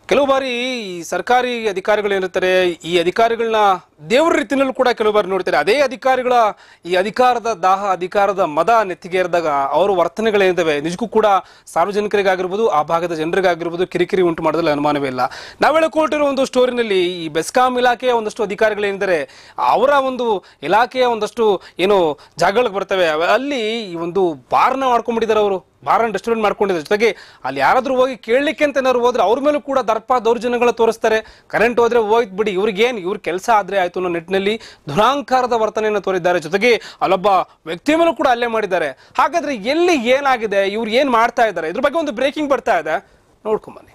ಕೆಲವು ಬಾರಿ ಈ ಸರ್ಕಾರಿ ಅಧಿಕಾರಿಗಳು ಏನಿರ್ತಾರೆ ಈ ಅಧಿಕಾರಿಗಳನ್ನ ದೇವರ ರೀತಿಯಲ್ಲೂ ಕೂಡ ಕೆಲವು ಬಾರಿ ನೋಡ್ತಾರೆ. ಅದೇ ಅಧಿಕಾರಿಗಳ ಈ ಅಧಿಕಾರದ ದಾಹ, ಅಧಿಕಾರದ ಮದ ನೆತ್ತಿಗೇರಿದಾಗ ಅವರ ವರ್ತನೆಗಳೇನಿದ್ದಾವೆ ನಿಜಕ್ಕೂ ಕೂಡ ಸಾರ್ವಜನಿಕರಿಗಾಗಿರ್ಬೋದು, ಆ ಭಾಗದ ಜನರಿಗಾಗಿರ್ಬೋದು ಕಿರಿಕಿರಿ ಉಂಟು ಮಾಡೋದ್ರಲ್ಲಿ ಅನುಮಾನವೇ ಇಲ್ಲ. ನಾವು ಹೇಳಿಕೊಟ್ಟಿರೋ ಒಂದು ಸ್ಟೋರಿನಲ್ಲಿ ಈ ಬೆಸ್ಕಾಂ ಇಲಾಖೆಯ ಒಂದಷ್ಟು ಅಧಿಕಾರಿಗಳೇನಿದ್ದಾರೆ ಅವರ ಒಂದು ಇಲಾಖೆಯ ಒಂದಷ್ಟು ಏನು ಜಾಗಗಳಿಗೆ ಬರ್ತವೆ, ಅಲ್ಲಿ ಈ ಒಂದು ಬಾರ್ನ ಮಾಡ್ಕೊಂಡ್ಬಿಟ್ಟಿದ್ದಾರೆ. ಅವರು ಬಾರ್ ಅಂಡ್ ರೆಸ್ಟೋರೆಂಟ್ ಮಾಡ್ಕೊಂಡಿದ್ದಾರೆ. ಜೊತೆಗೆ ಅಲ್ಲಿ ಯಾರಾದ್ರೂ ಹೋಗಿ ಕೇಳಲಿಕ್ಕೆ ಅಂತ ಏನಾದ್ರು ಹೋದ್ರೆ ಅವ್ರ ಮೇಲೂ ಕೂಡ ದರ್ಪ ದೌರ್ಜನ್ಯಗಳ ತೋರಿಸ್ತಾರೆ. ಕರೆಂಟ್ ಹೋದ್ರೆ ಹೋಯ್ತು ಬಿಡಿ, ಇವ್ರಿಗೇನು ಇವ್ರ ಕೆಲಸ ಆದ್ರೆ ಆಯ್ತು ಅನ್ನೋ ನಿಟ್ಟಿನಲ್ಲಿ ದುರಾಂಕಾರದ ವರ್ತನೆಯನ್ನು ತೋರಿದ್ದಾರೆ. ಜೊತೆಗೆ ಅಲ್ಲೊಬ್ಬ ವ್ಯಕ್ತಿ ಮೇಲೂ ಕೂಡ ಅಲ್ಲೇ ಮಾಡಿದ್ದಾರೆ. ಹಾಗಾದ್ರೆ ಎಲ್ಲಿ ಏನಾಗಿದೆ, ಇವ್ರು ಏನ್ ಮಾಡ್ತಾ ಇದ್ದಾರೆ, ಇದ್ರ ಬಗ್ಗೆ ಒಂದು ಬ್ರೇಕಿಂಗ್ ಬರ್ತಾ ಇದೆ, ನೋಡ್ಕೊಂಬನ್ನಿ.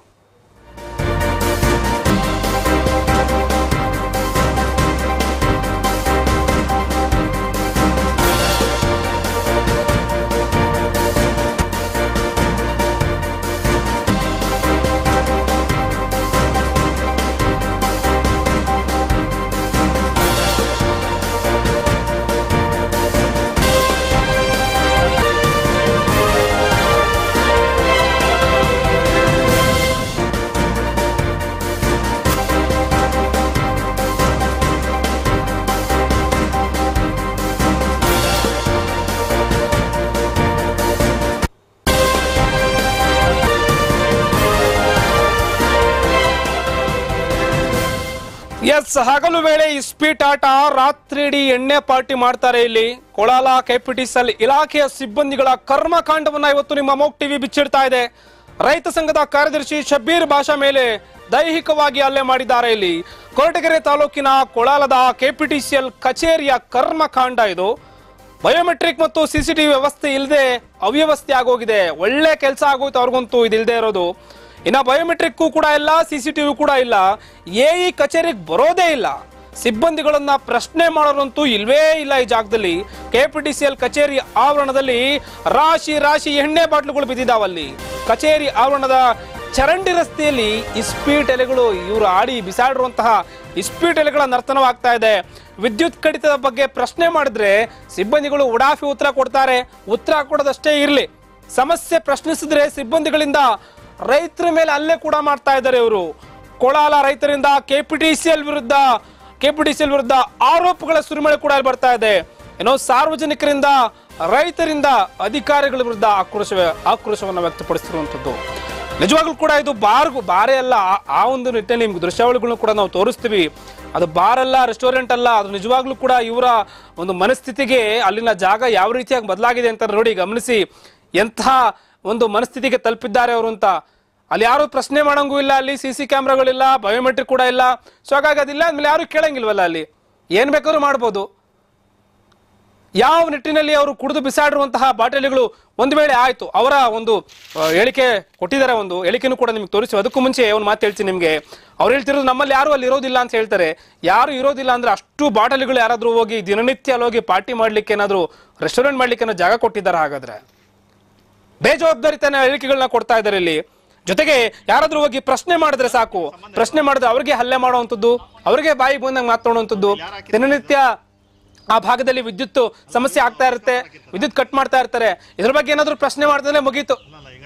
ಎಸ್, ಹಗಲು ವೇಳೆ ಇಸ್ಪೀಟ್ ಆಟ, ರಾತ್ರಿಯಿಡೀ ಎಣ್ಣೆ ಪಾರ್ಟಿ ಮಾಡ್ತಾರೆ. ಇಲ್ಲಿ ಕೊಳಾಲ ಕೆಪಿಟಿಸಿಎಲ್ ಇಲಾಖೆಯ ಸಿಬ್ಬಂದಿಗಳ ಕರ್ಮಕಾಂಡವನ್ನ ಇವತ್ತು ನಿಮ್ಮ ಅಮೋಕ್ ಟಿವಿ ಬಿಚ್ಚಿಡ್ತಾ ಇದೆ. ರೈತ ಸಂಘದ ಕಾರ್ಯದರ್ಶಿ ಶಬ್ಬೀರ್ ಬಾಷಾ ಮೇಲೆ ದೈಹಿಕವಾಗಿ ಹಲ್ಲೆ ಮಾಡಿದ್ದಾರೆ. ಇಲ್ಲಿ ಕೊರಟಗೆರೆ ತಾಲೂಕಿನ ಕೊಳಾಲದ ಕೆಪಿಟಿಸಿಎಲ್ ಕಚೇರಿಯ ಕರ್ಮಕಾಂಡ ಇದು. ಬಯೋಮೆಟ್ರಿಕ್ ಮತ್ತು ಸಿಸಿಟಿವಿ ವ್ಯವಸ್ಥೆ ಇಲ್ಲದೆ ಅವ್ಯವಸ್ಥೆ ಆಗೋಗಿದೆ. ಒಳ್ಳೆ ಕೆಲಸ ಆಗೋಯ್ತು ಅವ್ರಿಗಂತೂ ಇದಿಲ್ಲದೆ ಇರೋದು. ಇನ್ನ ಬಯೋಮೆಟ್ರಿಕ್ ಕೂಡ ಇಲ್ಲ, ಸಿಸಿಟಿವಿ ಕೂಡ ಇಲ್ಲ. ಎಇ ಕಚೇರಿಗೆ ಬರೋದೇ ಇಲ್ಲ. ಸಿಬ್ಬಂದಿಗಳನ್ನ ಪ್ರಶ್ನೆ ಮಾಡೋರಂತೂ ಇಲ್ವೇ ಇಲ್ಲ. ಈ ಜಾಗದಲ್ಲಿ ಕೆಪಿಟಿಸಿಎಲ್ ಕಚೇರಿ ಆವರಣದಲ್ಲಿ ರಾಶಿ ರಾಶಿ ಎಣ್ಣೆ ಬಾಟ್ಲುಗಳು ಬಿದ್ದಿದ್ದಾವಲ್ಲಿ. ಕಚೇರಿ ಆವರಣದ ಚರಂಡಿ ರಸ್ತೆಯಲ್ಲಿ ಇಸ್ಪೀಟ್ ಎಲೆಗಳು, ಇವರು ಆಡಿ ಬಿಸಾಡಿರುವಂತಹ ಇಸ್ಪೀಟ್ ಎಲೆಗಳ ನರ್ತನವಾಗ್ತಾ ಇದೆ. ವಿದ್ಯುತ್ ಕಡಿತದ ಬಗ್ಗೆ ಪ್ರಶ್ನೆ ಮಾಡಿದ್ರೆ ಸಿಬ್ಬಂದಿಗಳು ಉಡಾಫಿ ಉತ್ತರ ಕೊಡ್ತಾರೆ. ಉತ್ತರ ಕೊಡೋದಷ್ಟೇ ಇರ್ಲಿ, ಸಮಸ್ಯೆ ಪ್ರಶ್ನಿಸಿದ್ರೆ ಸಿಬ್ಬಂದಿಗಳಿಂದ ರೈತರ ಮೇಲೆ ಹಲ್ಲೆ ಕೂಡ ಮಾಡ್ತಾ ಇದ್ದಾರೆ ಇವರು. ಕೊಳಾಲ ರೈತರಿಂದ ಕೆಪಿಟಿಸಿಎಲ್ ವಿರುದ್ಧ ಆರೋಪಗಳ ಸುರಿಮಳೆ ಕೂಡ ಬರ್ತಾ ಇದೆ. ಏನೋ ಸಾರ್ವಜನಿಕರಿಂದ, ರೈತರಿಂದ ಅಧಿಕಾರಿಗಳ ವಿರುದ್ಧ ಆಕ್ರೋಶವನ್ನು ವ್ಯಕ್ತಪಡಿಸಿರುವಂತದ್ದು. ನಿಜವಾಗ್ಲೂ ಕೂಡ ಇದು ಬಾರೇ ಅಲ್ಲ. ಆ ಒಂದು ನಿಟ್ಟಿನಲ್ಲಿ ನಿಮ್ಗೆ ದೃಶ್ಯಾವಳಿಗಳನ್ನ ಕೂಡ ನಾವು ತೋರಿಸ್ತೀವಿ. ಅದು ಬಾರ್ ಅಲ್ಲ, ರೆಸ್ಟೋರೆಂಟ್ ಅಲ್ಲ. ಅದು ನಿಜವಾಗ್ಲೂ ಕೂಡ ಇವರ ಒಂದು ಮನಸ್ಥಿತಿಗೆ, ಅಲ್ಲಿನ ಜಾಗ ಯಾವ ರೀತಿಯಾಗಿ ಬದಲಾಗಿದೆ ಅಂತ ನೋಡಿ, ಗಮನಿಸಿ ಎಂಥ ಒಂದು ಮನಸ್ಥಿತಿಗೆ ತಲುಪಿದ್ದಾರೆ ಅವರು ಅಂತ. ಅಲ್ಲಿ ಯಾರು ಪ್ರಶ್ನೆ ಮಾಡಂಗೂ ಇಲ್ಲ, ಅಲ್ಲಿ ಸಿಸಿ ಕ್ಯಾಮ್ರಾಗಳಿಲ್ಲ, ಬಯೋಮೆಟ್ರಿಕ್ ಕೂಡ ಇಲ್ಲ. ಸೊ ಹಾಗಾಗಿ ಅದಿಲ್ಲ ಅಂದ್ಮೇಲೆ ಯಾರು ಕೇಳಂಗಿಲ್ವಲ್ಲ, ಅಲ್ಲಿ ಏನ್ ಬೇಕಾದ್ರೂ ಮಾಡ್ಬೋದು. ಯಾವ ನಿಟ್ಟಿನಲ್ಲಿ ಅವರು ಕುಡಿದು ಬಿಸಾಡಿರುವಂತಹ ಬಾಟಲಿಗಳು ಒಂದು ವೇಳೆ ಆಯ್ತು, ಅವರ ಒಂದು ಹೇಳಿಕೆ ಕೊಟ್ಟಿದ್ದಾರೆ. ಒಂದು ಹೇಳಿಕೆನೂ ಕೂಡ ನಿಮ್ಗೆ ತೋರಿಸಿ. ಅದಕ್ಕೂ ಮುಂಚೆ ಒಂದು ಮಾತು ಹೇಳ್ತೀನಿ ನಿಮ್ಗೆ. ಅವ್ರು ಹೇಳ್ತಿರೋದು ನಮ್ಮಲ್ಲಿ ಯಾರು ಅಲ್ಲಿ ಇರೋದಿಲ್ಲ ಅಂತ ಹೇಳ್ತಾರೆ. ಯಾರು ಇರೋದಿಲ್ಲ ಅಂದ್ರೆ ಅಷ್ಟು ಬಾಟಲಿಗಳು ಯಾರಾದ್ರೂ ಹೋಗಿ ದಿನನಿತ್ಯ ಅಲ್ಲಿ ಹೋಗಿ ಪಾರ್ಟಿ ಮಾಡ್ಲಿಕ್ಕೆ, ಏನಾದ್ರು ರೆಸ್ಟೋರೆಂಟ್ ಮಾಡ್ಲಿಕ್ಕೆ ಏನೋ ಜಾಗ ಕೊಟ್ಟಿದ್ದಾರೆ? ಹಾಗಾದ್ರೆ ಬೇಜವಾಬ್ದಾರಿತನ ಹೇಳಿಕೆಗಳನ್ನ ಕೊಡ್ತಾ ಇದ್ದಾರೆ ಇಲ್ಲಿ. ಜೊತೆಗೆ ಯಾರಾದ್ರೂ ಹೋಗಿ ಪ್ರಶ್ನೆ ಮಾಡಿದ್ರೆ ಸಾಕು, ಪ್ರಶ್ನೆ ಮಾಡಿದ್ರೆ ಅವ್ರಿಗೆ ಹಲ್ಲೆ ಮಾಡುವಂಥದ್ದು, ಅವ್ರಿಗೆ ಬಾಯಿ ಬಂದಂಗೆ ಮಾತಾಡುವಂಥದ್ದು. ದಿನನಿತ್ಯ ಆ ಭಾಗದಲ್ಲಿ ವಿದ್ಯುತ್ ಸಮಸ್ಯೆ ಆಗ್ತಾ ಇರುತ್ತೆ, ವಿದ್ಯುತ್ ಕಟ್ ಮಾಡ್ತಾ ಇರ್ತಾರೆ. ಇದ್ರ ಬಗ್ಗೆ ಏನಾದ್ರು ಪ್ರಶ್ನೆ ಮಾಡಿದ್ರೆ ಮುಗೀತು.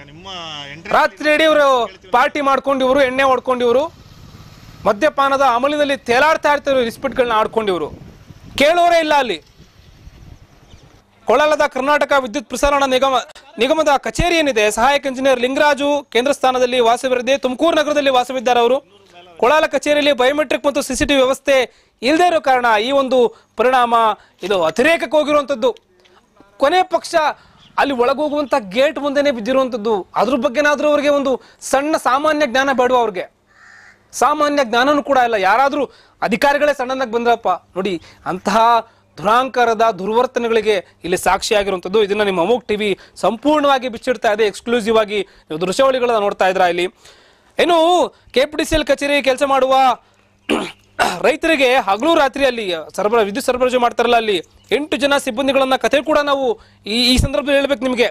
ರಾತ್ರಿ ಇಡೀ ಇವರು ಪಾರ್ಟಿ ಮಾಡ್ಕೊಂಡಿವ್ರು, ಎಣ್ಣೆ ಹೊಡ್ಕೊಂಡಿವ್ರು, ಮದ್ಯಪಾನದ ಅಮಲಿನಲ್ಲಿ ತೇಲಾಡ್ತಾ ಇರ್ತಾರೆ, ಇಸ್ಪಿಟ್ಗಳನ್ನ ಆಡ್ಕೊಂಡಿವ್ರು. ಕೇಳೋರೇ ಇಲ್ಲ ಅಲ್ಲಿ. ಕೊಳಲದ ಕರ್ನಾಟಕ ವಿದ್ಯುತ್ ಪ್ರಸಾರಣ ನಿಗಮದ ಕಚೇರಿ ಏನಿದೆ, ಸಹಾಯಕ ಇಂಜಿನಿಯರ್ ಲಿಂಗರಾಜು ಕೇಂದ್ರ ಸ್ಥಾನದಲ್ಲಿ ವಾಸವಿರದೆ ತುಮಕೂರು ನಗರದಲ್ಲಿ ವಾಸವಿದ್ದಾರೆ ಅವರು. ಕೊಳಲ ಕಚೇರಿಯಲ್ಲಿ ಬಯೋಮೆಟ್ರಿಕ್ ಮತ್ತು ಸಿಸಿಟಿವಿ ವ್ಯವಸ್ಥೆ ಇಲ್ಲದೆ ಇರೋ ಕಾರಣ ಈ ಒಂದು ಪರಿಣಾಮ ಇದು ಅತಿರೇಕಕ್ಕೆ ಹೋಗಿರುವಂಥದ್ದು. ಕೊನೆ ಪಕ್ಷ ಅಲ್ಲಿ ಒಳಗೋಗುವಂತ ಗೇಟ್ ಮುಂದೆನೆ ಬಿದ್ದಿರುವಂಥದ್ದು. ಅದ್ರ ಬಗ್ಗೆನಾದ್ರೂ ಅವ್ರಿಗೆ ಒಂದು ಸಣ್ಣ ಸಾಮಾನ್ಯ ಜ್ಞಾನ ಬೇಡುವ. ಅವ್ರಿಗೆ ಸಾಮಾನ್ಯ ಜ್ಞಾನನೂ ಕೂಡ ಇಲ್ಲ. ಯಾರಾದ್ರೂ ಅಧಿಕಾರಿಗಳೇ ಸಣ್ಣನಾಗಿ ಬಂದ್ರಪ್ಪ ನೋಡಿ, ಅಂತಹ ದುರಾಂಕಾರದ ದುರ್ವರ್ತನೆಗಳಿಗೆ ಇಲ್ಲಿ ಸಾಕ್ಷಿಯಾಗಿರುವಂಥದ್ದು. ಇದನ್ನ ನಿಮ್ಮ ಅಮೋಕ್ ಟಿವಿ ಸಂಪೂರ್ಣವಾಗಿ ಬಿಚ್ಚಿಡ್ತಾ ಇದೆ. ಎಕ್ಸ್ಕ್ಲೂಸಿವ್ ಆಗಿ ನೀವು ದೃಶ್ಯಾವಳಿಗಳನ್ನ ನೋಡ್ತಾ ಇದ್ರ. ಇಲ್ಲಿ ಏನು ಕೆಪಿಟಿಸಿಎಲ್ ಕಚೇರಿ ಕೆಲಸ ಮಾಡುವ ರೈತರಿಗೆ ಹಗಲು ರಾತ್ರಿ ಅಲ್ಲಿ ವಿದ್ಯುತ್ ಸರಬರಾಜು ಮಾಡ್ತಾರಲ್ಲ, ಅಲ್ಲಿ 8 ಜನ ಸಿಬ್ಬಂದಿಗಳನ್ನ ಕಥೆ ಕೂಡ ನಾವು ಈ ಸಂದರ್ಭದಲ್ಲಿ ಹೇಳ್ಬೇಕು ನಿಮ್ಗೆ.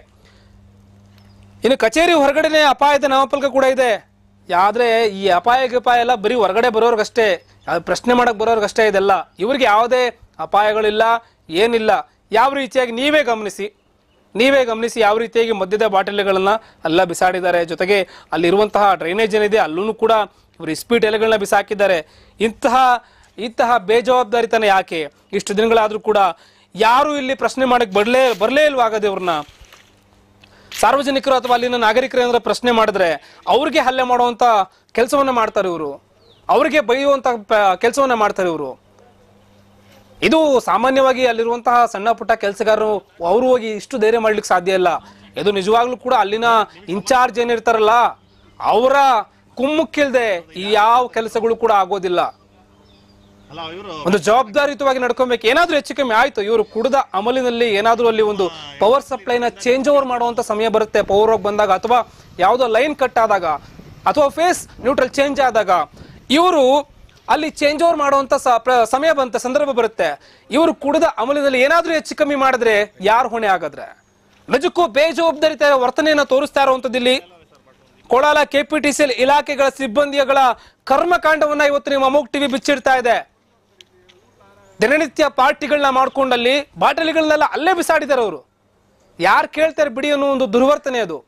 ಇನ್ನು ಕಚೇರಿ ಹೊರಗಡೆನೆ ಅಪಾಯದ ನಾಮಫಲಕ ಕೂಡ ಇದೆ. ಆದ್ರೆ ಈ ಅಪಾಯ ಎಲ್ಲ ಬರೀ ಹೊರಗಡೆ ಬರೋರ್ಗಷ್ಟೇ, ಪ್ರಶ್ನೆ ಮಾಡಕ್ ಬರೋರ್ಗಷ್ಟೇ ಇದೆಲ್ಲ. ಇವ್ರಿಗೆ ಯಾವುದೇ ಅಪಾಯಗಳಿಲ್ಲ, ಏನಿಲ್ಲ. ಯಾವ ರೀತಿಯಾಗಿ ನೀವೇ ಗಮನಿಸಿ, ನೀವೇ ಗಮನಿಸಿ ಯಾವ ರೀತಿಯಾಗಿ ಮದ್ಯದ ಬಾಟಲಿಗಳನ್ನ ಎಲ್ಲ ಬಿಸಾಡಿದ್ದಾರೆ. ಜೊತೆಗೆ ಅಲ್ಲಿರುವಂತಹ ಡ್ರೈನೇಜ್ ಏನಿದೆ ಅಲ್ಲೂ ಕೂಡ ಇವರು ಇಸ್ಪೀಟ್ ಎಲೆಗಳನ್ನ ಬಿಸಾಕಿದ್ದಾರೆ. ಇಂತಹ ಬೇಜವಾಬ್ದಾರಿತನ ಯಾಕೆ? ಇಷ್ಟು ದಿನಗಳಾದ್ರೂ ಕೂಡ ಯಾರು ಇಲ್ಲಿ ಪ್ರಶ್ನೆ ಮಾಡಕ್ ಬರ್ಲೇ ಇಲ್ವಾಗದೆ ಇವ್ರನ್ನ. ಸಾರ್ವಜನಿಕರು ಅಥವಾ ಅಲ್ಲಿನ ನಾಗರಿಕರು ಏನಾದ್ರು ಪ್ರಶ್ನೆ ಮಾಡಿದ್ರೆ ಅವ್ರಿಗೆ ಹಲ್ಲೆ ಮಾಡುವಂತ ಕೆಲಸವನ್ನ ಮಾಡ್ತಾರೆ ಇವರು, ಅವ್ರಿಗೆ ಬೈಯುವಂತ ಕೆಲಸವನ್ನ ಮಾಡ್ತಾರೆ ಇವರು. ಇದು ಸಾಮಾನ್ಯವಾಗಿ ಅಲ್ಲಿರುವಂತಹ ಸಣ್ಣ ಪುಟ್ಟ ಕೆಲಸಗಾರರು ಅವರು ಹೋಗಿ ಇಷ್ಟು ಧೈರ್ಯ ಮಾಡ್ಲಿಕ್ಕೆ ಸಾಧ್ಯ ಇಲ್ಲ. ಇದು ನಿಜವಾಗ್ಲೂ ಕೂಡ ಅಲ್ಲಿನ ಇನ್ಚಾರ್ಜ್ ಏನಿರ್ತಾರಲ್ಲ ಅವರ ಕುಮ್ಮಕ್ಕಿಲ್ದೆ ಈ ಯಾವ ಕೆಲಸಗಳು ಕೂಡ ಆಗೋದಿಲ್ಲ. ಒಂದು ಜವಾಬ್ದಾರಿಯುತವಾಗಿ ನಡ್ಕೊಬೇಕು. ಏನಾದ್ರೂ ಹೆಚ್ಚು ಕಮ್ಮಿ ಆಯ್ತು, ಇವರು ಕುಡಿದ ಅಮಲಿನಲ್ಲಿ ಏನಾದ್ರೂ ಅಲ್ಲಿ ಒಂದು ಪವರ್ ಸಪ್ಲೈನ ಚೇಂಜ್ ಓವರ್ ಮಾಡುವಂತ ಸಮಯ ಬರುತ್ತೆ. ಪವರ್ ಹೋಗಿ ಬಂದಾಗ ಅಥವಾ ಯಾವುದೋ ಲೈನ್ ಕಟ್ ಆದಾಗ ಅಥವಾ ಫೇಸ್ ನ್ಯೂಟ್ರಲ್ ಚೇಂಜ್ ಆದಾಗ ಇವರು ಅಲ್ಲಿ ಚೇಂಜ್ ಓವರ್ ಮಾಡುವಂತ ಸಮಯ ಬಂತ ಸಂದರ್ಭ ಬರುತ್ತೆ. ಇವರು ಕುಡಿದ ಅಮಲಿನಲ್ಲಿ ಏನಾದ್ರೂ ಹೆಚ್ಚು ಕಮ್ಮಿ ಮಾಡಿದ್ರೆ ಯಾರು ಹೊಣೆ ಆಗಾದ್ರೆ? ನಿಜಕ್ಕೂ ಬೇಜವಾಬ್ದಾರಿತ ವರ್ತನೆಯನ್ನ ತೋರಿಸ್ತಾ ಇರುವಂತದ್ದು ಇಲ್ಲಿ ಕೋಲಾರ ಕೆಪಿಟಿಸಿಎಲ್ ಇಲಾಖೆಗಳ ಸಿಬ್ಬಂದಿಗಳ ಕರ್ಮಕಾಂಡವನ್ನ ಇವತ್ತು ನಿಮ್ಮ ಅಮೋಘ್ ಟಿವಿ ಬಿಚ್ಚಿಡ್ತಾ ಇದೆ. ದಿನನಿತ್ಯ ಪಾರ್ಟಿಗಳನ್ನ ಮಾಡ್ಕೊಂಡಲ್ಲಿ ಬಾಟಲಿಗಳನ್ನೆಲ್ಲ ಅಲ್ಲೇ ಬಿಸಾಡಿದ್ದಾರೆ ಅವರು. ಯಾರು ಕೇಳ್ತಾರೆ ಬಿಡಿ ಅನ್ನೋ ಒಂದು ದುರ್ವರ್ತನೆ ಅದು.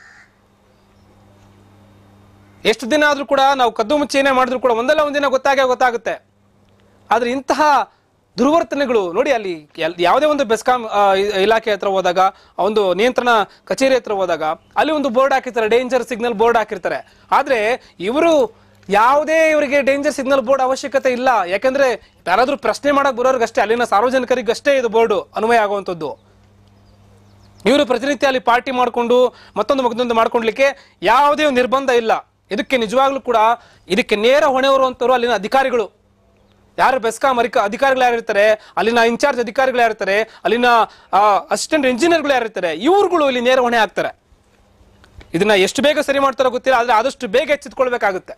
ಎಷ್ಟು ದಿನ ಆದ್ರೂ ಕೂಡ ನಾವು ಕದ್ದು ಮುಚ್ಚೇನೆ ಮಾಡಿದ್ರು ಕೂಡ ಒಂದಲ್ಲ ಒಂದಿನ ಗೊತ್ತಾಗುತ್ತೆ. ಆದ್ರೆ ಇಂತಹ ದುರ್ವರ್ತನೆಗಳು ನೋಡಿ, ಅಲ್ಲಿ ಯಾವುದೇ ಒಂದು ಬೆಸ್ಕಾಂ ಇಲಾಖೆ ಹತ್ರ ಹೋದಾಗ, ಒಂದು ನಿಯಂತ್ರಣ ಕಚೇರಿ ಹತ್ರ ಹೋದಾಗ ಅಲ್ಲಿ ಒಂದು ಬೋರ್ಡ್ ಹಾಕಿರ್ತಾರೆ, ಡೇಂಜರ್ ಸಿಗ್ನಲ್ ಬೋರ್ಡ್ ಹಾಕಿರ್ತಾರೆ. ಆದ್ರೆ ಇವರು ಯಾವುದೇ ಇವರಿಗೆ ಡೇಂಜರ್ ಸಿಗ್ನಲ್ ಬೋರ್ಡ್ ಅವಶ್ಯಕತೆ ಇಲ್ಲ. ಯಾಕಂದ್ರೆ ಯಾರಾದ್ರೂ ಪ್ರಶ್ನೆ ಮಾಡಕ್ ಬರೋರ್ಗಷ್ಟೇ, ಅಲ್ಲಿನ ಸಾರ್ವಜನಿಕರಿಗಷ್ಟೇ ಇದು ಬೋರ್ಡ್ ಅನ್ವಯ ಆಗುವಂಥದ್ದು. ಇವರು ಪ್ರತಿನಿತ್ಯ ಅಲ್ಲಿ ಪಾರ್ಟಿ ಮಾಡ್ಕೊಂಡು ಮತ್ತೊಂದು ಮಾಡ್ಕೊಂಡ್ಲಿಕ್ಕೆ ಯಾವುದೇ ಒಂದು ನಿರ್ಬಂಧ ಇಲ್ಲ. ಇದಕ್ಕೆ ನಿಜವಾಗ್ಲೂ ಕೂಡ ಇದಕ್ಕೆ ನೇರ ಹೊಣೆ ಹೊರುವಂತವ್ರು ಅಲ್ಲಿನ ಅಧಿಕಾರಿಗಳು. ಯಾರು ಬೆಸ್ಕಾಂ ಅಧಿಕಾರಿಗಳು ಯಾರಿರ್ತಾರೆ, ಅಲ್ಲಿನ ಇನ್ಚಾರ್ಜ್ ಅಧಿಕಾರಿಗಳು ಯಾರಿರ್ತಾರೆ, ಅಲ್ಲಿನ ಅಸಿಸ್ಟೆಂಟ್ ಇಂಜಿನಿಯರ್ಗಳು ಯಾರಿರ್ತಾರೆ, ಇವ್ರುಗಳು ಇಲ್ಲಿ ನೇರ ಹೊಣೆ ಆಗ್ತಾರೆ. ಇದನ್ನ ಎಷ್ಟು ಬೇಗ ಸರಿ ಮಾಡ್ತಾರೋ ಗೊತ್ತಿಲ್ಲ, ಆದ್ರೆ ಆದಷ್ಟು ಬೇಗ ಎಚ್ಚೆತ್ಕೊಳ್ಬೇಕಾಗುತ್ತೆ.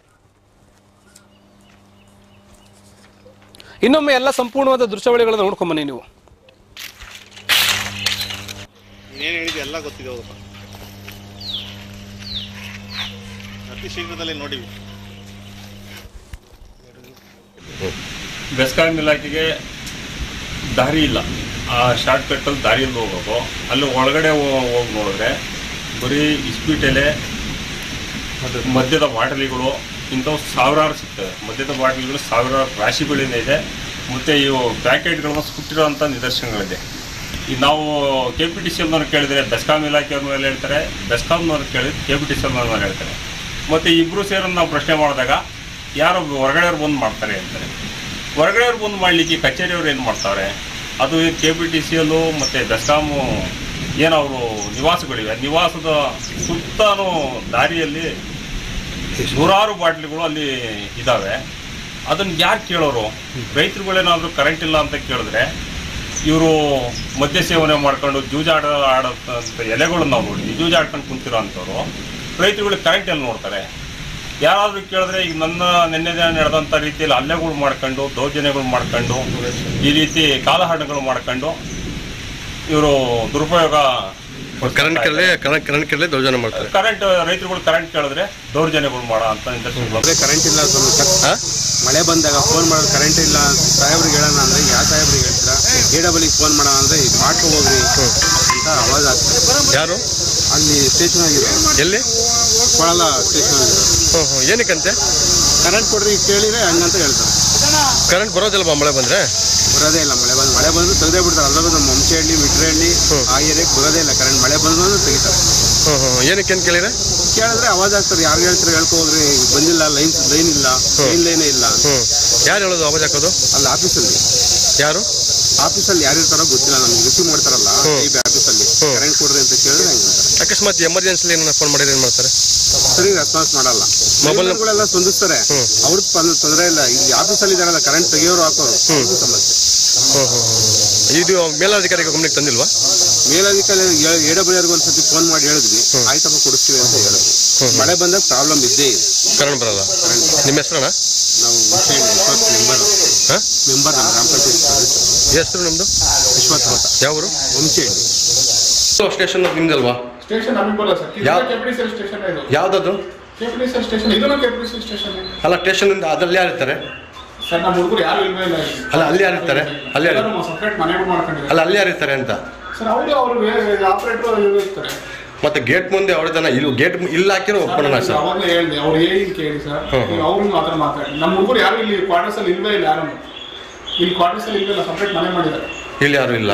ಇನ್ನೊಮ್ಮೆ ಎಲ್ಲ ಸಂಪೂರ್ಣವಾದ ದೃಶ್ಯಾವಳಿಗಳನ್ನ ನೋಡ್ಕೊಂಬನ್ನಿ ನೀವು. ಏನ್ ಹೇಳಿದೆ ಎಲ್ಲ ಗೊತ್ತಿದೆ, ಅತಿ ಶೀಘ್ರದಲ್ಲೇ ನೋಡಿ. ಬೆಸ್ಕಾಂ ಇಲಾಖೆಗೆ ದಾರಿ ಇಲ್ಲ, ಆ ಶಾರ್ಟ್ ಕಟ್ಟಲ್ಲಿ ದಾರಿಯಲ್ಲಿ ಹೋಗ್ಬೇಕು. ಅಲ್ಲಿ ಒಳಗಡೆ ಹೋಗಿ ನೋಡಿದ್ರೆ ಬರೀ ಇಸ್ಪೀಟ್ ಎಲೆ, ಮದ್ಯದ ಬಾಟಲಿಗಳು ಇಂಥವು ಸಾವಿರಾರು ಸಿಗ್ತವೆ. ಮದ್ಯದ ಬಾಟಲಿಗಳು ಸಾವಿರಾರು ರಾಶಿಗಳಿಂದ ಇದೆ. ಮತ್ತು ಇವು ಪ್ಯಾಕೆಟ್ಗಳನ್ನ ಸುಟ್ಟಿರೋಂಥ ನಿದರ್ಶನಗಳಿದೆ. ಈಗ ನಾವು KPTCL ಕೇಳಿದರೆ ಬೆಸ್ಕಾಂ ಇಲಾಖೆಯವ್ರ ಮೇಲೆ ಹೇಳ್ತಾರೆ, ಬೆಸ್ಕಾಂನವ್ರು ಕೇಳಿದ್ರೆ KPTCL ಮೇಲೆ ಹೇಳ್ತಾರೆ. ಮತ್ತು ಇಬ್ಬರು ಸೇರೋದು ನಾವು ಪ್ರಶ್ನೆ ಮಾಡಿದಾಗ ಯಾರೋ ಹೊರಗಡೆಯವ್ರು ಬಂದು ಮಾಡ್ತಾರೆ ಅಂತಾರೆ. ಹೊರಗಡೆಯವ್ರು ಬಂದು ಮಾಡಲಿಕ್ಕೆ ಕಚೇರಿಯವ್ರು ಏನು ಮಾಡ್ತಾರೆ? ಅದು KPTCL ಮತ್ತು ಬೆಸ್ಕಾಮು ಏನವರು ನಿವಾಸಗಳಿವೆ, ನಿವಾಸದ ಸುತ್ತಲೂ ದಾರಿಯಲ್ಲಿ ನೂರಾರು ಬಾಟ್ಲಿಗಳು ಅಲ್ಲಿ ಇದ್ದಾವೆ. ಅದನ್ನು ಯಾರು ಕೇಳೋರು? ರೈತರುಗಳೇನಾದರೂ ಕರೆಂಟ್ ಇಲ್ಲ ಅಂತ ಕೇಳಿದ್ರೆ ಇವರು ಮದ್ಯ ಸೇವನೆ ಮಾಡ್ಕೊಂಡು ಆಡೋಂಥ ಎಲೆಗಳನ್ನು ನಾವು ನೋಡಿ ಜೂಜಾಡ್ಕೊಂಡು ಕುಂತಿರೋ ಅಂಥವ್ರು ರೈತರುಗಳಿಗೆ ಕರೆಂಟ್ ಎಲ್ಲಿ ನೋಡ್ತಾರೆ? ಯಾರಾದರೂ ಕೇಳಿದ್ರೆ ಈಗ ನಿನ್ನೆ ದಿನ ನಡೆದಂಥ ರೀತಿಯಲ್ಲಿ ಹಲ್ಲೆಗಳು ಮಾಡ್ಕೊಂಡು, ದೌರ್ಜನ್ಯಗಳು ಮಾಡ್ಕೊಂಡು, ಈ ರೀತಿ ಕಾಲಹರಣಗಳು ಮಾಡ್ಕೊಂಡು ಇವರು ದುರುಪಯೋಗ ಕರೆಂಟ್ ಕೇಳಲೇ ದೌರ್ಜನ್ಯ ಮಾಡ್ತಾರೆ. ಕರೆಂಟ್ ರೈತರುಗಳು ಕರೆಂಟ್ ಕೇಳಿದ್ರೆ ದೌರ್ಜನ್ಯಗಳು ಮಾಡೋ ಅಂತ ಕರೆಂಟ್ ಇಲ್ಲ, ಮಳೆ ಬಂದಾಗ ಫೋನ್ ಮಾಡೋದು ಕರೆಂಟ್ ಇಲ್ಲ ಸಾಹೇಬ್ರಿಗೆ ಹೇಳೋಣ ಅಂದ್ರೆ ಯಾವ ಸಾಹೇಬ್ರಿಗೆ ಹೇಳ್ತೀರಾ? AWಗೆ ಫೋನ್ ಮಾಡೋಣ ಅಂದ್ರೆ ಮಾಡ್ಕೊ ಹೋಗ್ರಿ ಅಂತ ಅವಾಜ್ ಆಗ್ತದೆ. ಯಾರು ಅಲ್ಲಿ ಸ್ಟೇಷನ್ ಆಗಿರೋ ಎಲ್ಲಿ ಕೊಳಲ ಸ್ಟೇಷನ್ ಆಗಿರೋ ಏನಕ್ಕಂತೆ ಕರೆಂಟ್ ಕೊಡ್ರಿ ಕೇಳಿದ್ರೆ ಹಂಗಂತ ಹೇಳ್ತಾರೆ. ಕರೆಂಟ್ ಬರೋದಿಲ್ಲಮ್ಮ ಮಳೆ ಬಂದ್ರೆ? ಬರೋದೇ ಇಲ್ಲ. ಮಳೆ ಬಂದ್ರು ತೆಗೆದೇ ಬಿಡ್ತಾರೆ. ಅಲ್ಲರೂ ನಮ್ಮ ವಂಶಹಳ್ಳಿ ಮಿಟ್ರಹಳ್ಳಿ ಆ ಏರಿಯಾಕ್ಕೆ ಬರೋದೇ ಇಲ್ಲ ಕರೆಂಟ್. ಮಳೆ ಬಂದ್ರು ಅಂದ್ರೆ ತೆಗಿತಾರೆ. ಏನಕ್ಕೆ ಏನು ಕೇಳಿದ್ರೆ ಅವಾಜ್ ಆಗ್ತಾರೆ. ಯಾರು ಹೇಳ್ತಾರೆ ಹೇಳ್ಕೊ ಹೋಗ್ರಿ, ಬಂದಿಲ್ಲ, ಲೈನ್ ಇಲ್ಲ, ಲೈನೇ ಇಲ್ಲ. ಯಾರು ಹೇಳೋದು ಅವಾಜ್ ಹಾಕೋದು? ಅಲ್ಲಿ ಆಫೀಸಲ್ಲಿ ಯಾರು ಆಫೀಸಲ್ಲಿ ಯಾರು ಇರ್ತಾರೋ ಗೊತ್ತಿಲ್ಲ. ನಮ್ಗೆ ರಿಸೀವ್ ಮಾಡ್ತಾರಲ್ಲ ಆಫೀಸಲ್ಲಿ ಕರೆಂಟ್ ಕೊಡ್ರಿ ಅಂತ ಕೇಳಿದ್ರೆ ಹೆಂಗೆ ಅಕಸ್ಮಾತ್ ಎಮರ್ಜೆನ್ಸಿ ಏನಾರ ಫೋನ್ ಮಾಡಿದ್ರೆ ಏನು ಮಾಡ್ತಾರೆ? ಸರಿ ರೆಸ್ಪಾನ್ಸ್ ಮಾಡಲ್ಲ. ಮೊಬೈಲ್ಗಳೆಲ್ಲ ಸ್ಪಂದಿಸ್ತಾರೆ. ಅವ್ರದ್ದು ತೊಂದರೆ ಇಲ್ಲ. ಇಲ್ಲಿ ಆಫೀಸಲ್ಲಿ ಇದಾರಲ್ಲ ಕರೆಂಟ್ ತೆಗಿಯೋರು ಹಾಕೋರು ಸಮಸ್ಯೆ. ಇದು ಮೇಲಾಧಿಕಾರಿಗೆ ಗಮನಕ್ಕೆ ತಂದಿಲ್ವಾ? ಮೇಲಾಧಿಕಾರಿ AWಗೆ ಒಂದ್ಸತಿ ಫೋನ್ ಮಾಡಿ ಹೇಳಿದ್ವಿ, ಆಯ್ತಪ್ಪ ಕೊಡಿಸ್ತೀವಿ ಅಂತ ಹೇಳಿದ್ವಿ. ಮಳೆ ಬಂದಾಗ ಪ್ರಾಬ್ಲಮ್ ಇದ್ದೇ ಇದೆ, ಕರೆಂಟ್ ಬರಲ್ಲ. ನಿಮ್ಮ ಹೆಸರಣ್ಣ? ನಾವು ಮೆಂಬರ್ ನಮ್ಮ ಗ್ರಾಮ ಪಂಚಾಯತ್ ಹೆಸರು ನಮ್ದು ವಿಶ್ವತ್ ಅಂತ. ಯಾವರು? ವಂಶಹಳ್ಳಿ ಸ್ಟೇಷನ್ ನಿಮ್ದಲ್ವಾ? ಸ್ಟೇಷನ್ ನಮಗಲ್ಲ ಸರ್. KPTCL ಸ್ಟೇಷನ್ ಇದು. ಯಾವ್ದದು? KPTCL station. ಇದನ್ನು KPTCL ಸ್ಟೇಷನ್ ಅಲ್ಲ. ಸ್ಟೇಷನ್ ಅದ್ರಲ್ಲಿ ಯಾರು ಇರ್ತಾರೆ? ಸರ್ ನಮ್ಮ ಹುಡುಗರು ಯಾರು ಇಲ್ವೇ ಇಲ್ಲ. ಅಲ್ಲ ಅಲ್ಲಿ ಯಾರು ಇರ್ತಾರೆ? ಅಲ್ಲಿ ಯಾರು ಸಪ್ರೇಟ್ ಮನೆಗಳು ಮಾಡ್ಕೊಂಡಿದ್ದಾರೆ. ಅಲ್ಲ ಅಲ್ಲಿ ಯಾರು ಇರ್ತಾರೆ ಅಂತ? ಸರ್ ಅವರು ಆಪರೇಟರ್ ಇರ್ತಾರೆ. ಮತ್ತೆ ಗೇಟ್ ಮುಂದೆ ಅವ್ರದನ್ನ ಇಲ್ಲಿ ಗೇಟ್ ಇಲ್ಲ ಹಾಕಿರೋ ಒಪ್ಕೊಳ್ಳೋಣ ಸರ್. ಅವಾಗಲೇ ಹೇಳಿದೆ ಅವ್ರು ಏನ್ ಕೇಳಿ ಸರ್, ಅವ್ರನ್ನ ಮಾತ್ರ ಮಾತಾಡಿ. ನಮ್ಮ ಹುಡುಗರು ಯಾರು ಇಲ್ಲಿ ಕ್ವಾರ್ಟರ್ಸ್ ಅಲ್ಲಿ ಇಲ್ವೇ ಇಲ್ಲ, ಯಾರು ಇಲ್ಲಿ ಕ್ವಾರ್ಟರ್ಸ್ ಅಲ್ಲಿ ಇಲ್ವೇ ಇಲ್ಲ, ಸಪ್ರೇಟ್ ಮನೆ ಮಾಡಿದ್ದಾರೆ. ಇಲ್ಲಿ ಯಾರು ಇಲ್ಲ.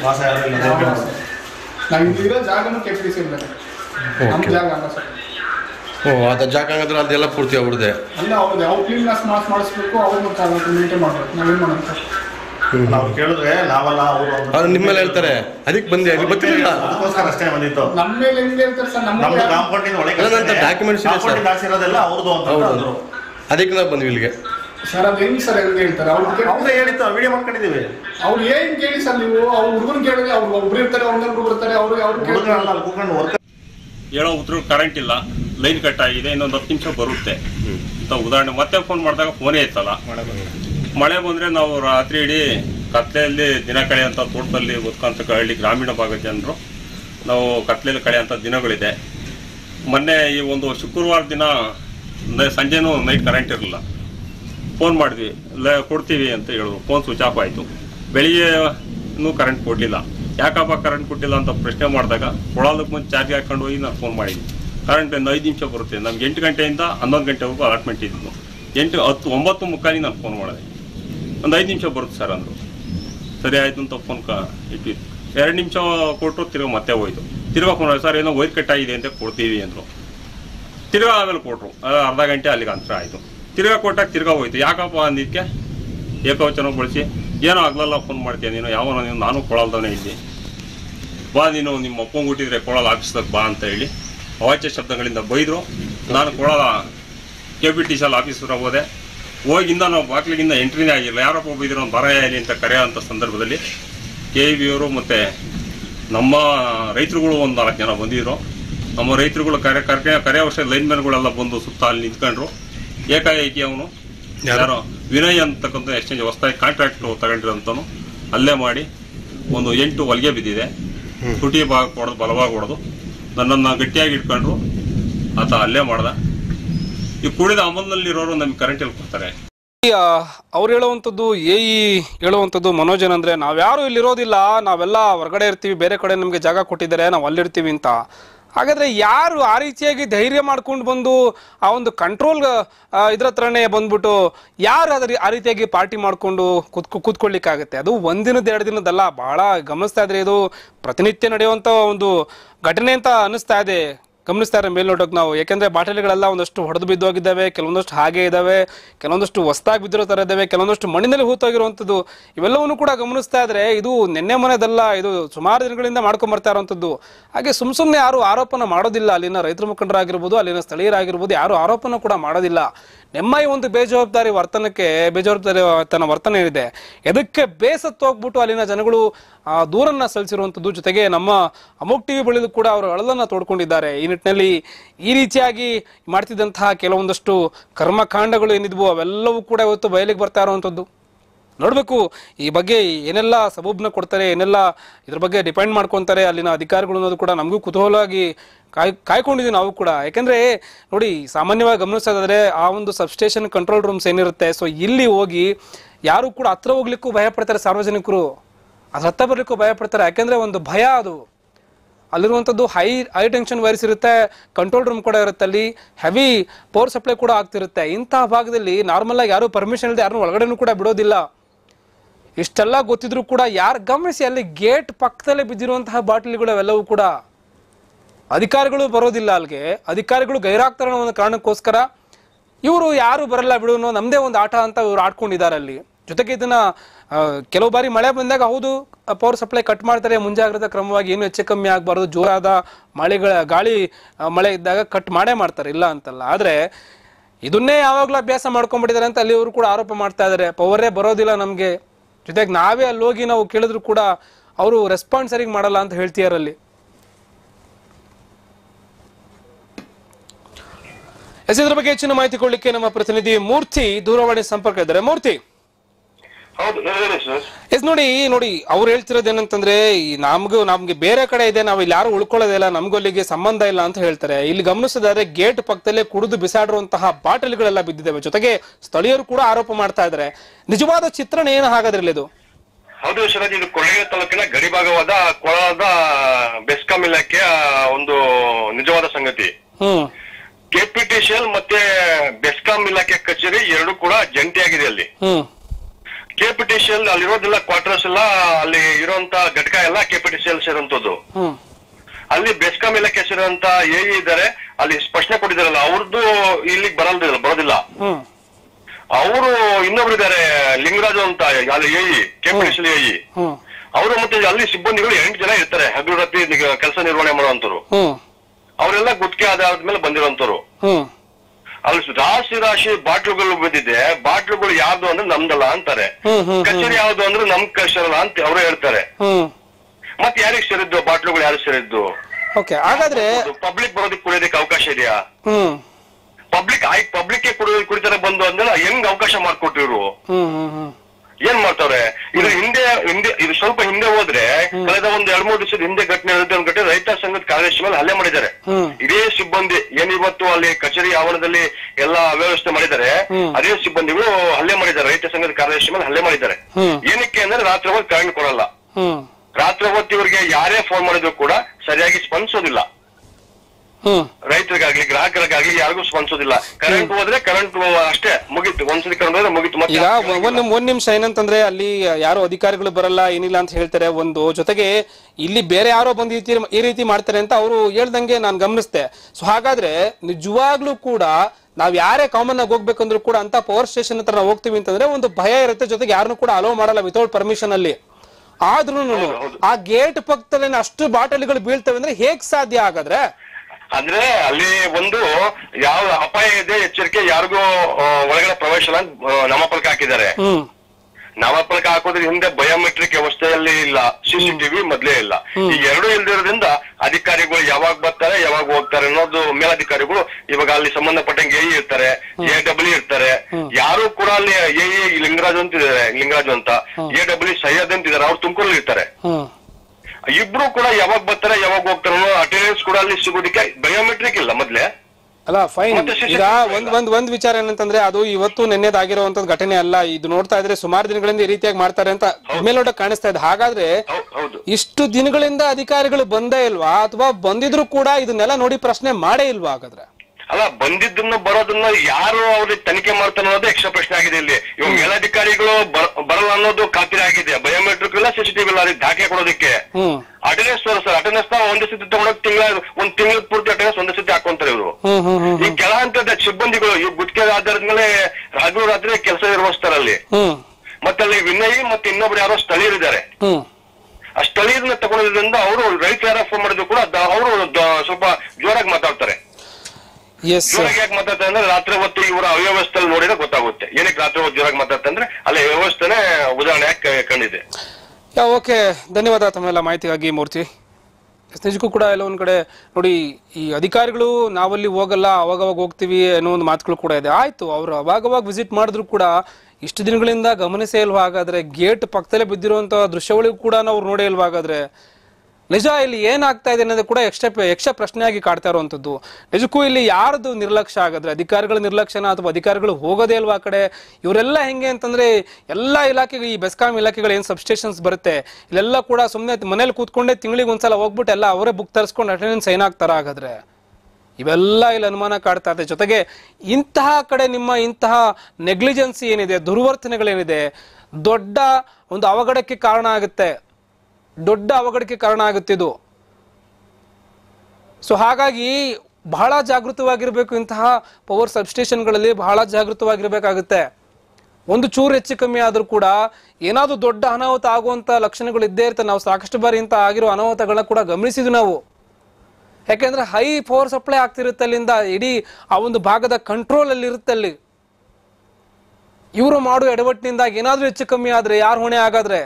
ನಾವು ಇರೋ ಜಾಗನೂ ಕೆಪಿಟಿಸಿ ಇಲ್ಲ, ನಮ್ಮ ಜಾಗ ಅಲ್ಲ ಸರ್. ಅದ ಜಾಗ ಹಂಗಂದ್ರೆ ಅದೆಲ್ಲ ಪೂರ್ತಿ ಅವ್ರದ್ದೇ ಅಲ್ಲ, ಅವ್ರದ್ದು ಅವ್ರು ಕ್ಲೀನ್ನೆಸ್ ಮಾಡಿಸ್ಬೇಕು, ಅವ್ರನ್ನ ಮೇಂಟೈನ್ ಮಾಡ್ಬೇಕು. ನಾವೇನ್ ಮಾಡೋಣ ಸರ್? ನಾವು ಕೇಳಿದ್ರೆ ನಾವಲ್ಲ ಅವರು ನಿಮ್ಮ ಮೇಲೆ ಹೇಳ್ತಾರೆ. ಅದಕ್ಕೆ ಬಂದೆ, ಅಲ್ಲಿ ಗೊತ್ತಿರಲಿಲ್ಲ. ಅದಕ್ಕೋಸ್ಕರ ಅಷ್ಟೇ ಬಂದಿತ್ತು. ನಮ್ಮ ಮೇಲೆ ಹೆಂಗೆ ಹೇಳ್ತಾರೆ ಸರ್? ನಮ್ದು ಕಾಂಪೌಂಡಿನ ಒಳಗೆ ಡಾಕ್ಯುಮೆಂಟ್ಸ್ ಇದೆ ಸರ್. ಕಾಸಿರೋದೆಲ್ಲ ಅವ್ರದ್ದು ಅಂತ ಅಂದ್ರು. ಅದಕ್ಕೆ ನಾವು ಬಂದ್ವಿ ಇಲ್ಲಿಗೆ ಸರ್. ಅದು ಹೆಂಗ್ ಸರ್ ಹೆಂಗೆ ಹೇಳ್ತಾರೆ? ಅವ್ರೇ ಹೇಳಿತ್ತು, ವಿಡಿಯೋ ಮಾಡ್ಕೊಂಡಿದ್ದೀವಿ. ಅವ್ರು ಏನ್ ಕೇಳಿ ಸರ್, ನೀವು ಅವ್ರ ಹುಡುಗನ್ ಕೇಳಿದ್ರೆ ಅವ್ರು ಒಬ್ರು ಇರ್ತಾರೆ, ಅವ್ರನ್ನೊಬ್ರು ಬರ್ತಾರೆ, ಅವ್ರು ಕೂತ್ಕೊಂಡು ಹೇಳೋ ಉತ್ತರ ಕರೆಂಟ್ ಇಲ್ಲ, ಲೈನ್ ಕಟ್ ಆಗಿದೆ, ಇನ್ನೊಂದು 10 ನಿಮಿಷ ಬರುತ್ತೆ ಅಂತ ಉದಾಹರಣೆ. ಮತ್ತೆ ಫೋನ್ ಮಾಡಿದಾಗ ಫೋನೇ ಇತ್ತಲ್ಲ. ಮಳೆ ಬಂದರೆ ನಾವು ರಾತ್ರಿ ಇಡೀ ಕತ್ಲೆಯಲ್ಲಿ ದಿನ ಕಳೆಯಂಥ ತೋಟದಲ್ಲಿ ಬದುಕಂತ ಹಳ್ಳಿ ಗ್ರಾಮೀಣ ಭಾಗದ ಜನರು ನಾವು ಕತ್ಲೆಯಲ್ಲಿ ಕಳೆಯಂಥ ದಿನಗಳಿದೆ. ಮೊನ್ನೆ ಈ ಒಂದು ಶುಕ್ರವಾರ ದಿನ ಸಂಜೆನೂ ನೈಟ್ ಕರೆಂಟ್ ಇರಲಿಲ್ಲ. ಫೋನ್ ಮಾಡಿದ್ವಿ, ಕೊಡ್ತೀವಿ ಅಂತ ಹೇಳಿದ್ರು. ಫೋನ್ ಸ್ವಿಚ್ ಆಫ್ ಆಯಿತು. ಬೆಳಿಗ್ಗೆನೂ ಕರೆಂಟ್ ಕೊಡಲಿಲ್ಲ. ಯಾಕಪ್ಪ ಕರೆಂಟ್ ಕೊಟ್ಟಿಲ್ಲ ಅಂತ ಪ್ರಶ್ನೆ ಮಾಡಿದಾಗ ಕೊಡೋದಕ್ಕೆ ಮುಂಚೆ ಚಾರ್ಜ್ ಹಾಕೊಂಡು ಹೋಗಿ ನಾನು ಫೋನ್ ಮಾಡಿದ್ವಿ. ಕರೆಂಟ್ 5 ನಿಮಿಷ ಬರುತ್ತೆ. ನಮ್ಗೆ 8 ಗಂಟೆಯಿಂದ 11 ಗಂಟೆವರೆಗೂ ಅಲಾಟ್ಮೆಂಟ್ ಇದ್ದು. 9:30 ನಾನು ಫೋನ್ ಮಾಡಿದೆ. ಒಂದು 5 ನಿಮಿಷ ಬರುತ್ತೆ ಸರ್ ಅಂದರು. ಸರಿ ಆಯಿತು ಅಂತ ಫೋನ್ ಇಟ್ಟಿದ್ದು. 2 ನಿಮಿಷ ಕೊಟ್ಟರು, ತಿರ್ಗಾ ಮತ್ತೆ ಹೋಯ್ತು. ತಿರ್ಗಾ ಫೋನ್ ಮಾಡಿ, ಸರ್ ಏನೋ ವೈರ್ ಕಟ್ ಆಗಿದೆ ಅಂತ ಕೊಡ್ತೀವಿ ಅಂದರು. ತಿರ್ಗಾ ಆಮೇಲೆ ಕೊಟ್ಟರು. ಅರ್ಧ ಗಂಟೆ ಅಲ್ಲಿಗೆ ಅಂತರ ಆಯಿತು. ತಿರ್ಗಾ ಕೊಟ್ಟಾಗ ತಿರ್ಗಾ ಹೋಯ್ತು. ಯಾಕಪ್ಪ ಅಂದಿದ್ದಕ್ಕೆ ಏಕವಚನ ಬಳಸಿ, ಏನೋ ಆಗ್ಲಲ್ಲ ಫೋನ್ ಮಾಡ್ತೀಯ ನೀನು, ಯಾವನೋ ನೀನು, ನಾನು ಕೊಳಲ್ದವನೇ ಇದ್ದೆ, ಬಾ ನೀನು ನಿಮ್ಮ ಅಪ್ಪಂಗೆ ಹುಟ್ಟಿದ್ರೆ ಕೊಳಲ್ ಆಫೀಸ್ದಾಗ ಬಾ ಅಂತ ಹೇಳಿ ಅವಾಚ್ಯ ಶಬ್ದಗಳಿಂದ ಬೈದರು. ನಾನು ಕೊಳಲ KPTCL ಆಫೀಸ್ಗೆ ಹೋದೆ. ಹೋಗಿಂದ ನಾವು ಬಾಗಿಲಿಗಿಂದ ಎಂಟ್ರಿನೇ ಆಗಿಲ್ಲ. ಯಾರಪ್ಪ ಬೈದಿರೋ ಒಂದು ಬರ ಹೇಳಿ ಅಂತ ಕರೆಯೋಂಥ ಸಂದರ್ಭದಲ್ಲಿ KEB ಅವರು ಮತ್ತು ನಮ್ಮ ರೈತರುಗಳು ಒಂದು 4 ಜನ ಬಂದಿದ್ರು. ನಮ್ಮ ರೈತರುಗಳು ಕರೆ ವರ್ಷ ಲೈನ್ ಮ್ಯಾನ್ಗಳೆಲ್ಲ ಬಂದು ಸುತ್ತ ಅಲ್ಲಿ ನಿಂತ್ಕೊಂಡ್ರು. ಏಕಾಏಕಿ ಅವನು ಯಾರೋ ವಿನಯ್ ಅಂತಕ್ಕಂಥ ಎಕ್ಸ್ಚೇಂಜ್ ಹೊಸದಾಗಿ ಕಾಂಟ್ರಾಕ್ಟ್ ತಗೊಂಡಿರೋಂಥನು ಅಲ್ಲೇ ಮಾಡಿ ಒಂದು 8 ಹೊಲಿಗೆ ಬಿದ್ದಿದೆ. ತುಟಿ ಭಾಗ ಹೊಡೆದು ಬಲವಾಗಿ ಹೊಡೆದು ನನ್ನನ್ನು ಗಟ್ಟಿಯಾಗಿ ಇಟ್ಕೊಂಡ್ರು. ಆತ ಅಲ್ಲೇ ಮಾಡ್ದ. ಈ ಕುಡಿದ ಅಮಲ್ನಲ್ಲಿರೋರು ನಮ್ಗೆ ಕರೆಂಟಲ್ಲಿ ಕೊಡ್ತಾರೆ. ಅವ್ರು ಹೇಳುವಂಥದ್ದು ಹೇಳುವಂಥದ್ದು ಮನೋಜ್ ಏನಂದ್ರೆ, ನಾವ್ಯಾರು ಇಲ್ಲಿರೋದಿಲ್ಲ, ನಾವೆಲ್ಲ ಹೊರಗಡೆ ಇರ್ತೀವಿ, ಬೇರೆ ಕಡೆ ನಮಗೆ ಜಾಗ ಕೊಟ್ಟಿದ್ದಾರೆ, ನಾವು ಅಲ್ಲಿರ್ತೀವಿ ಅಂತ. ಹಾಗಾದ್ರೆ ಯಾರು ಆ ರೀತಿಯಾಗಿ ಧೈರ್ಯ ಮಾಡ್ಕೊಂಡು ಬಂದು ಆ ಒಂದು ಕಂಟ್ರೋಲ್ ಇದ್ರ ಹತ್ರನೇ ಬಂದ್ಬಿಟ್ಟು ಯಾರು ಆ ರೀತಿಯಾಗಿ ಪಾರ್ಟಿ ಮಾಡ್ಕೊಂಡು ಕೂತ್ಕೊಳ್ಳಿಕ್ಕಾಗತ್ತೆ? ಅದು 1 ದಿನದ 2 ದಿನದಲ್ಲ, ಬಹಳ ಗಮನಿಸ್ತಾ ಇದ್ರೆ ಇದು ಪ್ರತಿನಿತ್ಯ ನಡೆಯುವಂಥ ಒಂದು ಘಟನೆ ಅಂತ ಅನಿಸ್ತಾ ಇದೆ. ಗಮನಿಸ್ತಾ ಇರೋ ಮೇಲ್ನೋಟಕ್ಕೆ ನಾವು. ಯಾಕೆಂದರೆ ಬಾಟಲಿಗಳೆಲ್ಲ ಒಂದಷ್ಟು ಹೊಡೆದು ಬಿದ್ದೋಗಿದ್ದಾವೆ, ಕೆಲವೊಂದಷ್ಟು ಹಾಗೆ ಇದ್ದಾವೆ, ಕೆಲವೊಂದಷ್ಟು ಹೊಸದಾಗಿ ಬಿದ್ದಿರೋ ಥರ ಇದ್ದಾವೆ, ಕೆಲವೊಂದಷ್ಟು ಮಣ್ಣಿನಲ್ಲಿ ಹೂತೋಗಿರುವಂಥದ್ದು. ಇವೆಲ್ಲವನ್ನೂ ಕೂಡ ಗಮನಿಸ್ತಾ ಇದ್ರೆ ಇದು ನಿನ್ನೆ ಮನೆದಲ್ಲ, ಇದು ಸುಮಾರು ದಿನಗಳಿಂದ ಮಾಡ್ಕೊಂಬರ್ತಾ ಇರೋವಂಥದ್ದು. ಹಾಗೆ ಸುಮ್ಮನೆ ಯಾರು ಆರೋಪನ ಮಾಡೋದಿಲ್ಲ. ಅಲ್ಲಿನ ರೈತರ ಮುಖಂಡರಾಗಿರ್ಬೋದು, ಅಲ್ಲಿನ ಸ್ಥಳೀಯರಾಗಿರ್ಬೋದು, ಯಾರು ಆರೋಪನ ಕೂಡ ಮಾಡೋದಿಲ್ಲ. ನಿಮ್ಮ ಈ ಒಂದು ಬೇಜವಾಬ್ದಾರಿ ವರ್ತನೆ ಏನಿದೆ, ಇದಕ್ಕೆ ಬೇಸತ್ತು ಹೋಗ್ಬಿಟ್ಟು ಅಲ್ಲಿನ ಜನಗಳು ದೂರನ್ನ ಸಲ್ಲಿಸಿರುವಂಥದ್ದು. ಜೊತೆಗೆ ನಮ್ಮ ಅಮೋಕ್ ಟಿವಿ ಬಳಿದು ಕೂಡ ಅವರು ಅಳಲನ್ನ ತೋಡ್ಕೊಂಡಿದ್ದಾರೆ. ಈ ನಿಟ್ಟಿನಲ್ಲಿ ಈ ರೀತಿಯಾಗಿ ಮಾಡ್ತಿದ್ದಂತಹ ಕೆಲವೊಂದಷ್ಟು ಕರ್ಮಕಾಂಡಗಳು ಏನಿದ್ವು ಅವೆಲ್ಲವೂ ಕೂಡ ಇವತ್ತು ಬಯಲಿಗೆ ಬರ್ತಾ ಇರುವಂಥದ್ದು. ನೋಡಬೇಕು ಈ ಬಗ್ಗೆ ಏನೆಲ್ಲ ಸಬೂಬ್ನ ಕೊಡ್ತಾರೆ, ಏನೆಲ್ಲ ಇದ್ರ ಬಗ್ಗೆ ಡಿಪೆಂಡ್ ಮಾಡ್ಕೊತಾರೆ ಅಲ್ಲಿನ ಅಧಿಕಾರಿಗಳು ಅನ್ನೋದು ಕೂಡ ನಮಗೂ ಕುತೂಹಲವಾಗಿ ಕಾಯ್ಕೊಂಡಿದ್ದೀವಿ ನಾವು ಕೂಡ. ಯಾಕೆಂದರೆ ನೋಡಿ, ಸಾಮಾನ್ಯವಾಗಿ ಗಮನಿಸೋದಾದರೆ ಆ ಒಂದು ಸಬ್ಸ್ಟೇಷನ್ ಕಂಟ್ರೋಲ್ ರೂಮ್ಸ್ ಏನಿರುತ್ತೆ, ಸೊ ಇಲ್ಲಿ ಹೋಗಿ ಯಾರು ಕೂಡ ಹತ್ರ ಹೋಗ್ಲಿಕ್ಕೂ ಭಯ ಪಡ್ತಾರೆ ಸಾರ್ವಜನಿಕರು, ಅದ್ರ ಹತ್ತ ಬರ್ಲಿಕ್ಕೂ ಭಯ ಪಡ್ತಾರೆ. ಯಾಕೆಂದರೆ ಒಂದು ಭಯ, ಅದು ಅಲ್ಲಿರುವಂಥದ್ದು ಹೈ ಟೆನ್ಷನ್ ವೈರ್ಸ್ ಇರುತ್ತೆ, ಕಂಟ್ರೋಲ್ ರೂಮ್ ಕೂಡ ಇರುತ್ತೆ, ಅಲ್ಲಿ ಹೆವಿ ಪವರ್ ಸಪ್ಲೈ ಕೂಡ ಆಗ್ತಿರುತ್ತೆ. ಇಂತಹ ಭಾಗದಲ್ಲಿ ನಾರ್ಮಲ್ ಆಗಿ ಯಾರು ಪರ್ಮಿಷನ್ ಇಲ್ಲದೆ ಯಾರನ್ನೂ ಒಳಗಡೆನೂ ಕೂಡ ಬಿಡೋದಿಲ್ಲ. ಇಷ್ಟೆಲ್ಲ ಗೊತ್ತಿದ್ರು ಕೂಡ ಯಾರು ಗಮನಿಸಿ, ಅಲ್ಲಿ ಗೇಟ್ ಪಕ್ಕದಲ್ಲೇ ಬಿದ್ದಿರುವಂತಹ ಬಾಟಲಿಗಳು ಅವೆಲ್ಲವೂ ಕೂಡ ಅಧಿಕಾರಿಗಳು ಬರೋದಿಲ್ಲ ಅಲ್ಲಿಗೆ. ಅಧಿಕಾರಿಗಳು ಗೈರಾಗ್ತಾರೆ ಅನ್ನೋ ಒಂದು ಕಾರಣಕ್ಕೋಸ್ಕರ ಇವರು ಯಾರು ಬರಲ್ಲ ಬಿಡು ಅನ್ನೋ ನಮ್ಮದೇ ಒಂದು ಆಟ ಅಂತ ಇವರು ಆಡ್ಕೊಂಡಿದ್ದಾರೆ ಅಲ್ಲಿ. ಜೊತೆಗೆ ಇದನ್ನ ಕೆಲವು ಬಾರಿ ಮಳೆ ಬಂದಾಗ ಹೌದು ಪವರ್ ಸಪ್ಲೈ ಕಟ್ ಮಾಡ್ತಾರೆ, ಮುಂಜಾಗ್ರತಾ ಕ್ರಮವಾಗಿ ಏನು ಹೆಚ್ಚು ಕಮ್ಮಿ ಆಗಬಾರ್ದು, ಜೋರಾದ ಗಾಳಿ ಮಳೆ ಇದ್ದಾಗ ಕಟ್ ಮಾಡೇ ಮಾಡ್ತಾರೆ, ಇಲ್ಲ ಅಂತಲ್ಲ. ಆದರೆ ಇದನ್ನೇ ಯಾವಾಗಲೂ ಅಭ್ಯಾಸ ಮಾಡ್ಕೊಂಡ್ಬಿಟ್ಟಿದ್ದಾರೆ ಅಂತ ಅಲ್ಲಿ ಅವರು ಕೂಡ ಆರೋಪ ಮಾಡ್ತಾ ಇದ್ದಾರೆ. ಪವರೇ ಬರೋದಿಲ್ಲ ನಮಗೆ, ಜೊತೆಗೆ ನಾವೇ ಅಲ್ಲಿ ಹೋಗಿ ನಾವು ಕೇಳಿದ್ರು ಕೂಡ ಅವರು ರೆಸ್ಪಾನ್ಸ್ ಸರಿಗೆ ಮಾಡಲ್ಲ ಅಂತ ಹೇಳ್ತೀಯಾರಲ್ಲಿ. ಇದ್ರ ಬಗ್ಗೆ ಹೆಚ್ಚಿನ ಮಾಹಿತಿ ಕೊಡ್ಲಿಕ್ಕೆ ನಮ್ಮ ಪ್ರತಿನಿಧಿ ಮೂರ್ತಿ ದೂರವಾಣಿ ಸಂಪರ್ಕ ಇದ್ದಾರೆ. ಮೂರ್ತಿ, ನೋಡಿ ಅವ್ರು ಹೇಳ್ತಿರೋದು ಏನಂತಂದ್ರೆ, ನಮ್ಗೆ ಬೇರೆ ಕಡೆ ಇದೆ, ನಾವು ಇಲ್ಲಿ ಯಾರು ಉಳ್ಕೊಳ್ಳೋದಿಲ್ಲ, ನಮ್ಗೂ ಅಲ್ಲಿಗೆ ಸಂಬಂಧ ಇಲ್ಲ ಅಂತ ಹೇಳ್ತಾರೆ. ಇಲ್ಲಿ ಗಮನಿಸಿದ್ರೆ ಗೇಟ್ ಪಕ್ಕದಲ್ಲೇ ಕುಡಿದು ಬಿಸಾಡಿರುವಂತಹ ಬಾಟಲಿಗಳೆಲ್ಲ ಬಿದ್ದಿದ್ದಾವೆ. ಜೊತೆಗೆ ಸ್ಥಳೀಯರು ಕೂಡ ಆರೋಪ ಮಾಡ್ತಾ ಇದ್ದಾರೆ. ನಿಜವಾದ ಚಿತ್ರಣ ಏನು ಹಾಗಾದ್ರಲ್ಲಿ ಇದು? ಹೌದು ಶಿವರಾಜ್, ಇದು ಕೊಳ್ಳೇಗಾಲ ತಾಲೂಕಿನ ಗಡಿಭಾಗವಾದ ಕೋಲಾರದ ಬೆಸ್ಕಾಂ ಇಲಾಖೆಯ ಒಂದು ನಿಜವಾದ ಸಂಗತಿ. ಕೆಪಿಟಿಸಿಎಲ್ ಮತ್ತೆ ಬೆಸ್ಕಾಂ ಇಲಾಖೆ ಕಚೇರಿ ಎರಡು ಕೂಡ ಜಂಟಿಯಾಗಿದೆ ಅಲ್ಲಿ. ಕೆಪಿಟಿಸಿಎಲ್ ಅಲ್ಲಿರೋದಿಲ್ಲ ಕ್ವಾರ್ಟರ್ಸ್ ಎಲ್ಲ, ಅಲ್ಲಿ ಇರುವಂತ ಘಟಕ ಎಲ್ಲ ಕೆಪಿಟಿಸಿಎಲ್ ಸೇರುವಂತದ್ದು. ಅಲ್ಲಿ ಬೆಸ್ಕಾಂ ಇಲಾಖೆ ಸೇರುವಂತ ಎ ಇದ್ದಾರೆ, ಅಲ್ಲಿ ಸ್ಪಷ್ಟನೆ ಕೊಟ್ಟಿದಾರಲ್ಲ, ಅವ್ರದ್ದು ಇಲ್ಲಿಗೆ ಬರೋದಿಲ್ಲ. ಅವರು ಇನ್ನೊಬ್ರು ಇದ್ದಾರೆ ಲಿಂಗರಾಜು ಅಂತ, ಅಲ್ಲಿ ಎ ಕೆಪಿಟಿಸಿಎಲ್ ಎ ಅವರು ಮತ್ತೆ ಅಲ್ಲಿ ಸಿಬ್ಬಂದಿಗಳು 8 ಜನ ಇರ್ತಾರೆ, ಹಗಲು ರಾತ್ರಿ ಕೆಲಸ ನಿರ್ವಹಣೆ ಮಾಡುವಂತರು. ಅವರೆಲ್ಲ ಗುತ್ತಿಗೆ ಆಧಾರದ ಬಂದಿರುವಂತರು. ಅಲ್ಲಿ ರಾಶಿ ಬಾಟ್ಲುಗಳು ಬಂದಿದೆ, ಬಾಟ್ಲುಗಳು ಯಾವ್ದು ಅಂದ್ರೆ ನಮ್ದಲ್ಲ ಅಂತಾರೆ. ಕಚೇರಿ ಯಾವ್ದು ಅಂದ್ರೆ ನಮ್ ಕಚೇರಲ್ಲ ಅಂತ ಅವರು ಹೇಳ್ತಾರೆ. ಮತ್ತೆ ಯಾರಿಗೆ ಸೇರಿದ್ದು ಬಾಟ್ಲುಗಳು, ಯಾರು ಸೇರಿದ್ದು? ಹಾಗಾದ್ರೆ ಪಬ್ಲಿಕ್ ಬರೋದಕ್ಕೆ ಕುಡಿಯೋದಕ್ಕೆ ಅವಕಾಶ ಇದೆಯಾ? ಪಬ್ಲಿಕ್ ಕುಡಿತಾರೆ ಬಂದು ಅಂದಲ್ಲ, ಹೆಂಗ್ ಅವಕಾಶ ಮಾಡ್ಕೊಟ್ಟಿರು? ಏನ್ ಮಾಡ್ತಾವ್ರೆ? ಇದು ಹಿಂದೆ ಇದು ಸ್ವಲ್ಪ ಹಿಂದೆ ಹೋದ್ರೆ ಕಳೆದ ಒಂದು 2-3 ದಿವಸದ ಹಿಂದೆ ಘಟನೆ ಘಟನೆ ರೈತ ಸಂಘದ ಕಾರ್ಯದರ್ಶಿ ಮೇಲೆ ಹಲ್ಲೆ ಮಾಡಿದ್ದಾರೆ. ಇದೇ ಸಿಬ್ಬಂದಿ ಏನಿವತ್ತು ಅಲ್ಲಿ ಕಚೇರಿ ಆವರಣದಲ್ಲಿ ಎಲ್ಲಾ ಅವ್ಯವಸ್ಥೆ ಮಾಡಿದ್ದಾರೆ, ಅದೇ ಸಿಬ್ಬಂದಿಗಳು ಹಲ್ಲೆ ಮಾಡಿದ್ದಾರೆ, ರೈತ ಸಂಘದ ಕಾರ್ಯದರ್ಶಿ ಮೇಲೆ ಹಲ್ಲೆ ಮಾಡಿದ್ದಾರೆ. ಏನಕ್ಕೆ ಅಂದ್ರೆ ರಾತ್ರಿ ಹೊತ್ತು ಕರೆಂಟ್ ಕೊಡಲ್ಲ. ರಾತ್ರಿ ಹೊತ್ತು ಇವರಿಗೆ ಯಾರೇ ಫೋನ್ ಮಾಡಿದ್ರು ಕೂಡ ಸರಿಯಾಗಿ ಸ್ಪಂದಿಸೋದಿಲ್ಲ. ರೈತರಿಗಾಗ್ಲಿ ಗ್ರಾಹಕರಿಗಾಗ್ಲಿ ಯಾರಿಗೂ ಸ್ಪಂದಿಸೋದಿಲ್ಲ. ಕರೆಂಟ್ ಹೋದ್ರೆ ಕರೆಂಟ್ ಅಷ್ಟೇ, ಮುಗೀತು. ಒಂದ್ಸತಿ ಕರೆಂಟ್ ಹೋದ್ರೆ ಮುಗೀತು. ಈಗ ಒಂದ್ ನಿಮಿಷ ಏನಂತಂದ್ರೆ ಅಲ್ಲಿ ಯಾರೋ ಅಧಿಕಾರಿಗಳು ಬರಲ್ಲ ಏನಿಲ್ಲ ಅಂತ ಹೇಳ್ತಾರೆ ಒಂದು, ಜೊತೆಗೆ ಇಲ್ಲಿ ಬೇರೆ ಯಾರೋ ಬಂದು ಈ ರೀತಿ ಮಾಡ್ತಾರೆ ಅಂತ ಅವರು ಹೇಳ್ದಂಗೆ ನಾನು ಗಮನಿಸ್ದೆ. ಸೊ ಹಾಗಾದ್ರೆ ನಿಜವಾಗ್ಲೂ ಕೂಡ ನಾವ್ ಯಾರೇ ಕಾಮನ್ ಆಗಿ ಹೋಗ್ಬೇಕಂದ್ರೂ ಕೂಡ ಅಂತ ಪವರ್ ಸ್ಟೇಷನ್ ಹತ್ರ ನಾವು ಹೋಗ್ತೀವಿ ಅಂತಂದ್ರೆ ಒಂದು ಭಯ ಇರುತ್ತೆ, ಜೊತೆಗೆ ಯಾರನ್ನು ಕೂಡ ಅಲೋ ಮಾಡಲ್ಲ ವಿತೌಟ್ ಪರ್ಮಿಷನ್ ಅಲ್ಲಿ. ಆದ್ರೂ ಆ ಗೇಟ್ ಪಕ್ಕದಲ್ಲಿ ಅಷ್ಟು ಬಾಟಲಿಗಳು ಬೀಳ್ತವೆ ಅಂದ್ರೆ ಹೇಗ್ ಸಾಧ್ಯ? ಹಾಗಾದ್ರೆ ಅಂದ್ರೆ ಅಲ್ಲಿ ಒಂದು ಯಾವ ಅಪಾಯ ಇದೆ ಎಚ್ಚರಿಕೆ, ಯಾರಿಗೂ ಒಳಗಡೆ ಪ್ರವೇಶ ನಾಮಫಲಕ ಹಾಕಿದ್ದಾರೆ. ನಾಮಫಲಕ ಹಾಕೋದ್ರ ಹಿಂದೆ ಬಯೋಮೆಟ್ರಿಕ್ ವ್ಯವಸ್ಥೆಯಲ್ಲಿ ಇಲ್ಲ, ಸಿಸಿಟಿವಿ ಮೊದ್ಲೇ ಇಲ್ಲ. ಈ ಎರಡು ಇಲ್ದಿರೋದ್ರಿಂದ ಅಧಿಕಾರಿಗಳು ಯಾವಾಗ ಬರ್ತಾರೆ ಯಾವಾಗ ಹೋಗ್ತಾರೆ ಅನ್ನೋದು ಮೇಲಧಿಕಾರಿಗಳು ಇವಾಗ ಅಲ್ಲಿ ಸಂಬಂಧಪಟ್ಟಂಗೆ ಎ ಇರ್ತಾರೆ, AW ಇರ್ತಾರೆ. ಯಾರು ಕೂಡ ಅಲ್ಲಿ ಲಿಂಗರಾಜು ಅಂತ ಇದಾರೆ, ಲಿಂಗರಾಜು ಅಂತ, AW ಸೈಯದ್ ಅಂತ ಇದಾರೆ, ಅವ್ರು ತುಮಕೂರಲ್ಲಿ ಇರ್ತಾರೆ. ಇಬ್ರು ಕೂಡ ಯಾವಾಗ ಬರ್ತಾರೆ ಯಾವಾಗ ಹೋಗ್ತಾರೆ ಅಟೆಂಡೆನ್ಸ್ ಕೂಡ ಅಲ್ಲಿ ಸಿಗೋದಿಕ್ಕೆ ಬಯೋಮೆಟ್ರಿಕ್ ಇಲ್ಲ ಮೊದ್ಲೇ. ಅಲ್ಲ ಫೈನ್. ಈಗ ಒಂದ್ ವಿಚಾರ ಏನಂತಂದ್ರೆ ಅದು ಇವತ್ತು ನೆನ್ನೆದಾಗಿರುವಂತದ್ದು ಘಟನೆ ಅಲ್ಲ. ಇದು ನೋಡ್ತಾ ಇದ್ರೆ ಸುಮಾರು ದಿನಗಳಿಂದ ಈ ರೀತಿಯಾಗಿ ಮಾಡ್ತಾರೆ ಅಂತ ಮೇಲ್ನೋಟಕ್ಕೆ ಕಾಣಿಸ್ತಾ ಇದೆ. ಹಾಗಾದ್ರೆ ಇಷ್ಟು ದಿನಗಳಿಂದ ಅಧಿಕಾರಿಗಳು ಬಂದೇ ಇಲ್ವಾ, ಅಥವಾ ಬಂದಿದ್ರು ಕೂಡ ಇದನ್ನೆಲ್ಲ ನೋಡಿ ಪ್ರಶ್ನೆ ಮಾಡೇ ಇಲ್ವಾ? ಹಾಗಾದ್ರೆ ಅಲ್ಲ, ಬಂದಿದ್ದನ್ನ ಬರೋದನ್ನ ಯಾರು ಅವ್ರಿಗೆ ತನಿಖೆ ಮಾಡ್ತಾರೆ ಅನ್ನೋದು ಯಕ್ಷ ಪ್ರಶ್ನೆ ಆಗಿದೆ ಇಲ್ಲಿ. ಇವಾಗ ಮೇಲಧಿಕಾರಿಗಳು ಬರಲ್ಲ ಅನ್ನೋದು ಖಾತ್ರಿ ಆಗಿದೆ. ಬಯೋಮೆಟ್ರಿಕ್ ಇಲ್ಲ, ಸಿಸಿಟಿವಿ ಇಲ್ಲ, ಅದಕ್ಕೆ ದಾಖಲೆ ಕೊಡೋದಕ್ಕೆ. ಅಟೆಂಡೆನ್ಸ್ ಸರ್, ಅಟೆಂಡೆನ್ಸ್ ಒಂದೇ ಸತಿ ತಗೊಂಡೋಗಿ ಒಂದ್ ತಿಂಗಳ ಪೂರ್ತಿ ಅಟೆಂಡೆನ್ಸ್ ಒಂದೇ ಸತಿ ಹಾಕೊಂತಾರೆ ಇವರು. ಈ ಕೆಲ ಹಂತದ ಸಿಬ್ಬಂದಿಗಳು ಈ ಗುತ್ತಿಗೆ ಆಧಾರದ ಮೇಲೆ ಹಗಲು ರಾತ್ರಿ ಕೆಲಸ ನಿರ್ವಹಿಸ್ತಾರೆ ಅಲ್ಲಿ. ಮತ್ತೆ ಅಲ್ಲಿ ವಿನಯ್ ಮತ್ತೆ ಇನ್ನೊಬ್ರು ಯಾರೋ ಸ್ಥಳೀಯರಿದ್ದಾರೆ. ಆ ಸ್ಥಳೀಯರನ್ನ ತಗೊಳ್ಳೋದ್ರಿಂದ ಅವರು ರೈತರು ಯಾರೋ ಫೋನ್ ಮಾಡಿದ್ರು ಕೂಡ ಅವರು ಸ್ವಲ್ಪ ಜೋರಾಗಿ ಮಾತಾಡ್ತಾರೆ. ಜೋರಾಗಿ ಯಾಕೆ ಮಾತಾಡ್ತಾರೆ ಅಂದ್ರೆ ರಾತ್ರಿ ಹೊತ್ತು ಇವರ ಅವ್ಯವಸ್ಥೆ ನೋಡಿದ್ರೆ ಗೊತ್ತಾಗುತ್ತೆ ಏನಕ್ಕೆ ರಾತ್ರಿ ಹೊತ್ತು ಜೋರಾಗಿ ಮಾತಾಡ್ತಾರೆ ಅಂದ್ರೆ ಅಲ್ಲಿ ವ್ಯವಸ್ಥೆನೆ ಉದಾಹರಣೆ ಕಂಡಿದೆ. ಓಕೆ, ಧನ್ಯವಾದ ತಮ್ಮೆಲ್ಲ ಮಾಹಿತಿಗಾಗಿ ಮೂರ್ತಿ. ನಿಜಕ್ಕೂ ಕೂಡ ಎಲ್ಲ ಒಂದ್ ಕಡೆ ನೋಡಿ, ಈ ಅಧಿಕಾರಿಗಳು ನಾವಲ್ಲಿ ಹೋಗಲ್ಲ ಅವಾಗವಾಗ ಹೋಗ್ತೀವಿ ಅನ್ನೋ ಒಂದು ಮಾತುಗಳು ಕೂಡ ಇದೆ. ಆಯ್ತು, ಅವ್ರು ಅವಾಗವಾಗ ವಿಸಿಟ್ ಮಾಡಿದ್ರು ಕೂಡ ಇಷ್ಟು ದಿನಗಳಿಂದ ಗಮನಿಸೇ ಇಲ್ವಾ? ಹಾಗಾದ್ರೆ ಗೇಟ್ ಪಕ್ಕದಲ್ಲೇ ಬಿದ್ದಿರುವಂತ ದೃಶ್ಯಗಳಿಗೂ ಕೂಡ ನಾವು ನೋಡೇ ಇಲ್ವಾ? ಹಾಗಾದ್ರೆ ನಿಜ ಇಲ್ಲಿ ಏನಾಗ್ತಾ ಇದೆ ಅನ್ನೋದು ಕೂಡ ಯಕ್ಷ ಪ್ರಶ್ನೆಯಾಗಿ ಕಾಡ್ತಾ ಇರುವಂತದ್ದು. ನಿಜಕ್ಕೂ ಇಲ್ಲಿ ಯಾರದು ನಿರ್ಲಕ್ಷ್ಯ? ಆಗಾದ್ರೆ ಅಧಿಕಾರಿಗಳ ನಿರ್ಲಕ್ಷ್ಯನ ಅಥವಾ ಅಧಿಕಾರಿಗಳು ಹೋಗೋದೇ ಅಲ್ವಾ ಆ ಕಡೆ? ಇವರೆಲ್ಲ ಹೆಂಗೆ ಅಂತಂದ್ರೆ ಎಲ್ಲಾ ಇಲಾಖೆಗಳು, ಈ ಬೆಸ್ಕಾಂ ಇಲಾಖೆಗಳು ಏನ್ ಸಬ್ಸ್ಟೇಷನ್ಸ್ ಬರುತ್ತೆ ಇಲ್ಲೆಲ್ಲ ಕೂಡ ಸುಮ್ಮನೆ ಮನೇಲಿ ಕೂತ್ಕೊಂಡೇ ತಿಂಗಳಿಗೆ ಒಂದ್ಸಲ ಹೋಗ್ಬಿಟ್ಟು ಎಲ್ಲ ಅವರೇ ಬುಕ್ ತರಿಸ್ಕೊಂಡು ಅಟೆಂಡೆನ್ಸ್ ಏನಾಗ್ತಾರ? ಹಾಗಾದ್ರೆ ಇವೆಲ್ಲ ಇಲ್ಲಿ ಅನುಮಾನ ಕಾಡ್ತಾ ಇದೆ. ಜೊತೆಗೆ ಇಂತಹ ಕಡೆ ನಿಮ್ಮ ಇಂತಹ ನೆಗ್ಲಿಜೆನ್ಸಿ ಏನಿದೆ, ದುರ್ವರ್ತನೆಗಳೇನಿದೆ, ದೊಡ್ಡ ಒಂದು ಅವಘಡಕ್ಕೆ ಕಾರಣ ಆಗುತ್ತೆ, ದೊಡ್ಡ ಅವಘಡಕ್ಕೆ ಕಾರಣ ಆಗುತ್ತಿದ್ದು. ಸೊ ಹಾಗಾಗಿ ಬಹಳ ಜಾಗೃತವಾಗಿರ್ಬೇಕು. ಇಂತಹ ಪವರ್ ಸಬ್ಸ್ಟೇಷನ್ಗಳಲ್ಲಿ ಬಹಳ ಜಾಗೃತವಾಗಿರ್ಬೇಕಾಗುತ್ತೆ. ಒಂದು ಚೂರು ಹೆಚ್ಚು ಕಮ್ಮಿ ಆದ್ರೂ ಕೂಡ ಏನಾದ್ರೂ ದೊಡ್ಡ ಅನಾಹುತ ಆಗುವಂತ ಲಕ್ಷಣಗಳು ಇದ್ದೇ ಇರ್ತವೆ. ನಾವು ಸಾಕಷ್ಟು ಬಾರಿ ಇಂತ ಆಗಿರೋ ಅನಾಹುತಗಳನ್ನ ಕೂಡ ಗಮನಿಸಿದ್ವಿ ನಾವು. ಯಾಕೆಂದ್ರೆ ಹೈ ಪವರ್ ಸಪ್ಲೈ ಆಗ್ತಿರುತ್ತೆ ಅಲ್ಲಿಂದ, ಇಡೀ ಆ ಒಂದು ಭಾಗದ ಕಂಟ್ರೋಲ್ ಅಲ್ಲಿ ಇರುತ್ತೆ. ಅಲ್ಲಿ ಇವರು ಮಾಡುವ ಎಡವಟ್ಟಿನಿಂದ ಏನಾದ್ರೂ ಹೆಚ್ಚು ಕಮ್ಮಿ ಆದ್ರೆ ಯಾರು ಹೊಣೆ? ಆಗಾದ್ರೆ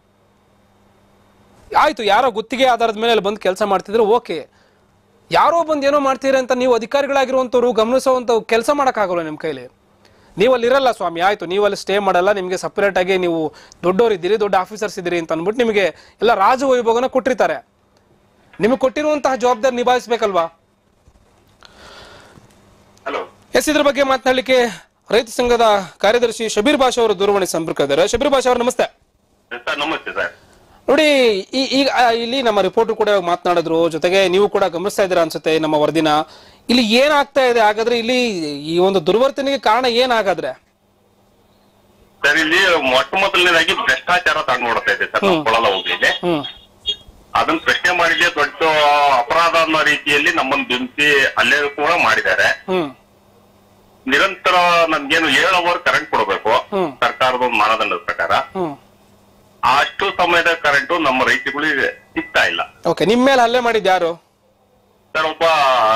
ಆಯ್ತು, ಯಾರೋ ಗುತ್ತಿಗೆ ಆಧಾರದ ಮೇಲೆ ಬಂದು ಕೆಲಸ ಮಾಡ್ತಿದ್ರು, ಓಕೆ. ಯಾರೋ ಬಂದು ಏನೋ ಮಾಡ್ತೀರಿ ಅಂತ ನೀವು ಅಧಿಕಾರಿಗಳಾಗಿರುವಂತವ್ರು ಗಮನಿಸುವಂತ ಕೆಲಸ ಮಾಡಕ್ಕಾಗಲ್ಲ ನಿಮ್ಮ ಕೈಲಿ. ನೀವಲ್ಲಿ ಇರಲ್ಲ ಸ್ವಾಮಿ, ಆಯ್ತು ನೀವಲ್ಲಿ ಸ್ಟೇ ಮಾಡಲ್ಲ, ನಿಮಗೆ ಸಪರೇಟ್ ಆಗಿ ನೀವು ದೊಡ್ಡವರಿದ್ದೀರಿ, ದೊಡ್ಡ ಆಫೀಸರ್ಸ್ ಇದ್ದೀರಿ ಅಂತ ಅಂದ್ಬಿಟ್ಟು ನಿಮಗೆ ಎಲ್ಲ ರಾಜವೈಭವನ ಕೊಟ್ಟಿರ್ತಾರೆ. ನಿಮಗೆ ಕೊಟ್ಟಿರುವಂತಹ ಜವಾಬ್ದಾರಿ ನಿಭಾಯಿಸ್ಬೇಕಲ್ವಾ? ಎಸ್, ಇದ್ರ ಬಗ್ಗೆ ಮಾತನಾಡಲಿಕ್ಕೆ ರೈತ ಸಂಘದ ಕಾರ್ಯದರ್ಶಿ ಶಬೀರ್ ಬಾಷಾ ಅವರು ದೂರವಾಣಿ ಸಂಪರ್ಕ ಇದ್ದಾರೆ. ಶಬೀರ್ ಬಾಷಾ ಅವರು ನಮಸ್ತೆ. ಸರ್ ನಮಸ್ತೆ ಸರ್. ನೋಡಿ ಈಗ ಇಲ್ಲಿ ನಮ್ಮ ರಿಪೋರ್ಟರ್ ಕೂಡ ಮಾತನಾಡಿದ್ರು, ಜೊತೆಗೆ ನೀವು ಕೂಡ ಗಮನಿಸ್ತಾ ಇದ್ದೀರಾ ಅನ್ಸುತ್ತೆ ನಮ್ಮ ವರದಿನ. ಇಲ್ಲಿ ಏನಾಗ್ತಾ ಇದೆ ಹಾಗಾದ್ರೆ, ಇಲ್ಲಿ ಈ ಒಂದು ದುರ್ವರ್ತನೆಗೆ ಕಾರಣ ಏನಾಗಾದ್ರೆ? ಸರ್ ಇಲ್ಲಿ ಮೊಟ್ಟ ಮೊದಲನೇದಾಗಿ ಭ್ರಷ್ಟಾಚಾರ ತಂದು ನೋಡ್ತಾ ಇದೆ ಸರ್ ನಮ್ಮ ಕೊಳಲ ಹೋಗ್ಲಿದೆ. ಅದನ್ನ ಪ್ರಶ್ನೆ ಮಾಡಿದ್ರೆ ದೊಡ್ಡ ಅಪರಾಧ ಅನ್ನೋ ರೀತಿಯಲ್ಲಿ ನಮ್ಮನ್ನು ಬಿಂಬಿಸಿ ಅಲ್ಲೇ ಕೂಡ ಮಾಡಿದ್ದಾರೆ. ನಿರಂತರ ನಮ್ಗೇನು 7 ಅವರ್ ಕರೆಂಟ್ ಕೊಡಬೇಕು ಸರ್ಕಾರದ ಒಂದು ಮಾನದಂಡದ ಪ್ರಕಾರ. ಅಷ್ಟು ಸಮಯದ ಕರೆಂಟ್ ನಮ್ಮ ರೈತರುಗಳಿಗೆ ಸಿಗ್ತಾ ಇಲ್ಲ. ನಿಮ್ ಮೇಲೆ ಹಲ್ಲೆ ಮಾಡಿದ್ ಯಾರು ಸರ್? ಒಬ್ಬ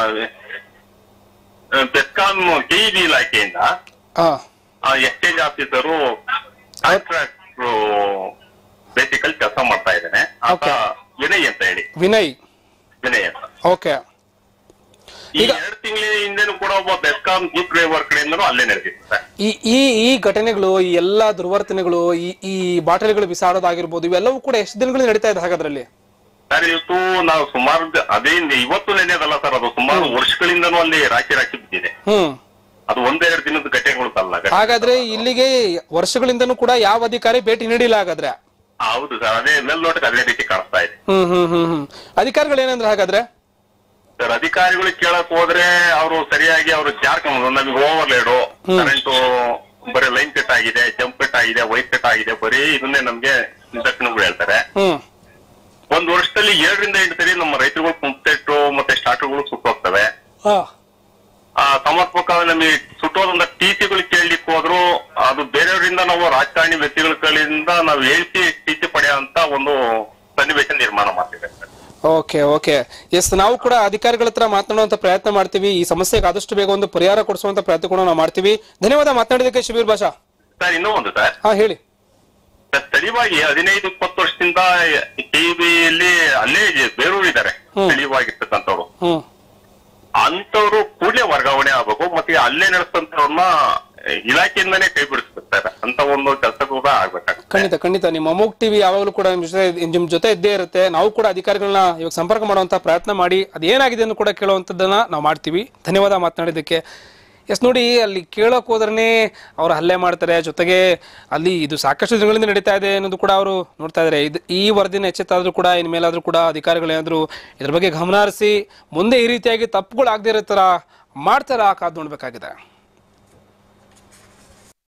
ಬೆಸ್ಕಾಂ ಕೆಇಬಿ ಇಲಾಖೆಯಿಂದ ಎಕ್ಸ್ಚೇಂಜ್ ಆಫೀಸರು ಕಾಂಟ್ರಾಕ್ಟ್ ಬೇಸಿಕಲ್ ಕೆಲಸ ಮಾಡ್ತಾ ಇದ್ದೇನೆ. ವಿನಯ್ ಅಂತ ಹೇಳಿ. ವಿನಯ್ ಅಂತ. ಓಕೆ. ಈಗ 2 ತಿಂಗಳ ಹಿಂದೆನೂ ಕೂಡ ಒಬ್ಬ ಬೆಸ್ಕಾಂ ಜೀಪ್ ಡ್ರೈವರ್ ಕಡೆಯಿಂದನೂ ಅಲ್ಲೇ ನಡೆದಿತ್ತು ಸರ್. ಈ ಘಟನೆಗಳು, ಈ ಎಲ್ಲಾ ದುರ್ವರ್ತನೆಗಳು, ಈ ಬಾಟಲಿಗಳು ಬಿಸಾಡೋದಾಗಿರ್ಬೋದು, ಇವೆಲ್ಲವೂ ಕೂಡ ಎಷ್ಟು ದಿನಗಳು ನಡೀತಾ ಇದೆ ಹಾಗಾದ್ರಲ್ಲಿ? ಸರ್ ಇವತ್ತು ನಾವು ಸುಮಾರು ಅದೇ ಇವತ್ತು ನೆನೆಯೋದಲ್ಲ ಸರ್, ಅದು ಸುಮಾರು ವರ್ಷಗಳಿಂದನೂ ಅಲ್ಲಿ ರಾಶಿ ಬಿದ್ದಿದೆ. ಅದು 1-2 ದಿನದ ಘಟನೆಗಳು ಅಲ್ಲ. ಹಾಗಾದ್ರೆ ಇಲ್ಲಿಗೆ ವರ್ಷಗಳಿಂದನೂ ಕೂಡ ಯಾವ ಅಧಿಕಾರಿ ಭೇಟಿ ನೀಡಿಲ್ಲ ಹಾಗಾದ್ರೆ? ಹೌದು ಸರ್, ಅದೇ ಮೇಲ್ನೋಟಕ್ಕೆ ಅದೇ ರೀತಿ ಕಾಣಿಸ್ತಾ ಇದೆ. ಅಧಿಕಾರಿಗಳು ಏನಂದ್ರೆ ಹಾಗಾದ್ರೆ? ಸರ್ ಅಧಿಕಾರಿಗಳು ಕೇಳಕ್ ಹೋದ್ರೆ ಅವರು ಸರಿಯಾಗಿ ಅವರು ಜಾರ್ಕೊಂಡು ನಮಗೆ ಓವರ್ಲೇಡು ಕರೆಂಟು ಬರೀ ಲೈನ್ ಕಟ್ ಆಗಿದೆ, ಜಂಪ್ ಕಟ್ ಆಗಿದೆ, ವೈರ್ ಕಟ್ ಆಗಿದೆ, ಬರೀ ಇದನ್ನೇ ನಮ್ಗೆ ನಿದರ್ಶನಗಳು ಹೇಳ್ತಾರೆ. 1 ವರ್ಷದಲ್ಲಿ 7ರಿಂದ 8 ಸರಿ ನಮ್ಮ ರೈತರುಗಳು ಪಂಪ್ಸೆಟ್ ಮತ್ತೆ ಸ್ಟಾರ್ಟರ್ಗಳು ಸುಟ್ಟೋಗ್ತವೆ. ಸಮರ್ಪಕ ನಮಗೆ ಸುಟ್ಟೋದ್ರಿಂದ ಟಿಸಿಗಳು ಕೇಳಲಿಕ್ಕೆ ಹೋದ್ರು ಅದು ಬೇರೆಯವರಿಂದ ನಾವು ರಾಜಕಾರಣಿ ವ್ಯಕ್ತಿಗಳ ಕಡೆಯಿಂದ ನಾವು ಹೇಳ್ತಿ ಟಿಸಿ ಪಡೆಯುವಂತ ಒಂದು ಸನ್ನಿವೇಶ ನಿರ್ಮಾಣ ಮಾಡ್ತಿದ್ದೇವೆ. ಓಕೆ. ಎಸ್, ನಾವು ಕೂಡ ಅಧಿಕಾರಿಗಳ ಹತ್ರ ಮಾತನಾಡುವಂತ ಪ್ರಯತ್ನ ಮಾಡ್ತೀವಿ. ಈ ಸಮಸ್ಯೆಗೆ ಆದಷ್ಟು ಬೇಗ ಒಂದು ಪರಿಹಾರ ಕೊಡಿಸುವಂತ ಪ್ರಯತ್ನ ಕೂಡ ನಾವು ಮಾಡ್ತೀವಿ. ಧನ್ಯವಾದ ಮಾತನಾಡಿದಕ್ಕೆ ಶಬೀರ್ ಬಾಷಾ. ಸರ್ ಇನ್ನೂ ಒಂದು ಸರ್. ಹೇಳಿ. ಸ್ಥಳೀಯವಾಗಿ 15-20 ವರ್ಷದಿಂದ ಟಿವಿಯಲ್ಲಿ ಅಲ್ಲೇ ಬೇರೂರಿದ್ದಾರೆ ಸ್ಥಳೀಯವಾಗಿರ್ತಕ್ಕಂಥವ್ರು. ಅಂತವ್ರು ಕೂಡಲೇ ವರ್ಗಾವಣೆ ಆಗ್ಬೇಕು, ಮತ್ತೆ ಅಲ್ಲೇ ನಡೆಸ್ತಂತವ್ರನ್ನ ಇಲಾಖೆಯಿಂದಾನೇ ಕೈ ಬಿಡಿಸ್ತಾರೆ ಅಂತ ಒಂದು ಕೆಲಸ ಕೂಡ ಆಗ್ಬೇಕಾಗುತ್ತೆ. ಖಂಡಿತ ನಿಮ್ಮ ಅಮೋಘ್ ಟಿವಿ ಯಾವಾಗಲೂ ಕೂಡ ನಿಮ್ ಜೊತೆ ಇದ್ದೇ ಇರುತ್ತೆ. ನಾವು ಕೂಡ ಅಧಿಕಾರಿಗಳನ್ನ ಇವಾಗ ಸಂಪರ್ಕ ಮಾಡುವಂತ ಪ್ರಯತ್ನ ಮಾಡಿ ಅದೇನಾಗಿದೆ ಅಂತ ಕೂಡ ಕೇಳುವಂತದ್ದನ್ನ ನಾವು ಮಾಡ್ತೀವಿ. ಧನ್ಯವಾದ ಮಾತನಾಡಿದ್ದಕ್ಕೆ. ಎಸ್, ನೋಡಿ ಅಲ್ಲಿ ಕೇಳೋಕ್ ಹೋದ್ರೆ ಅವ್ರು ಹಲ್ಲೆ ಮಾಡ್ತಾರೆ, ಜೊತೆಗೆ ಅಲ್ಲಿ ಇದು ಸಾಕಷ್ಟು ದಿನಗಳಿಂದ ನಡೀತಾ ಇದೆ ಅನ್ನೋದು ಕೂಡ ಅವರು ನೋಡ್ತಾ ಇದ್ದಾರೆ. ಈ ವರದಿನ ಎಚ್ಚೆತ್ತಾದ್ರೂ ಕೂಡ ಇನ್ಮೇಲಾದ್ರೂ ಕೂಡ ಅಧಿಕಾರಿಗಳೇನಾದ್ರೂ ಇದ್ರ ಬಗ್ಗೆ ಗಮನ ಹರಿಸಿ ಮುಂದೆ ಈ ರೀತಿಯಾಗಿ ತಪ್ಪುಗಳು ಆಗದೇ ಇರೋ ತರ ಮಾಡ್ತಾರ ಕಾದು ನೋಡ್ಬೇಕಾಗಿದೆ.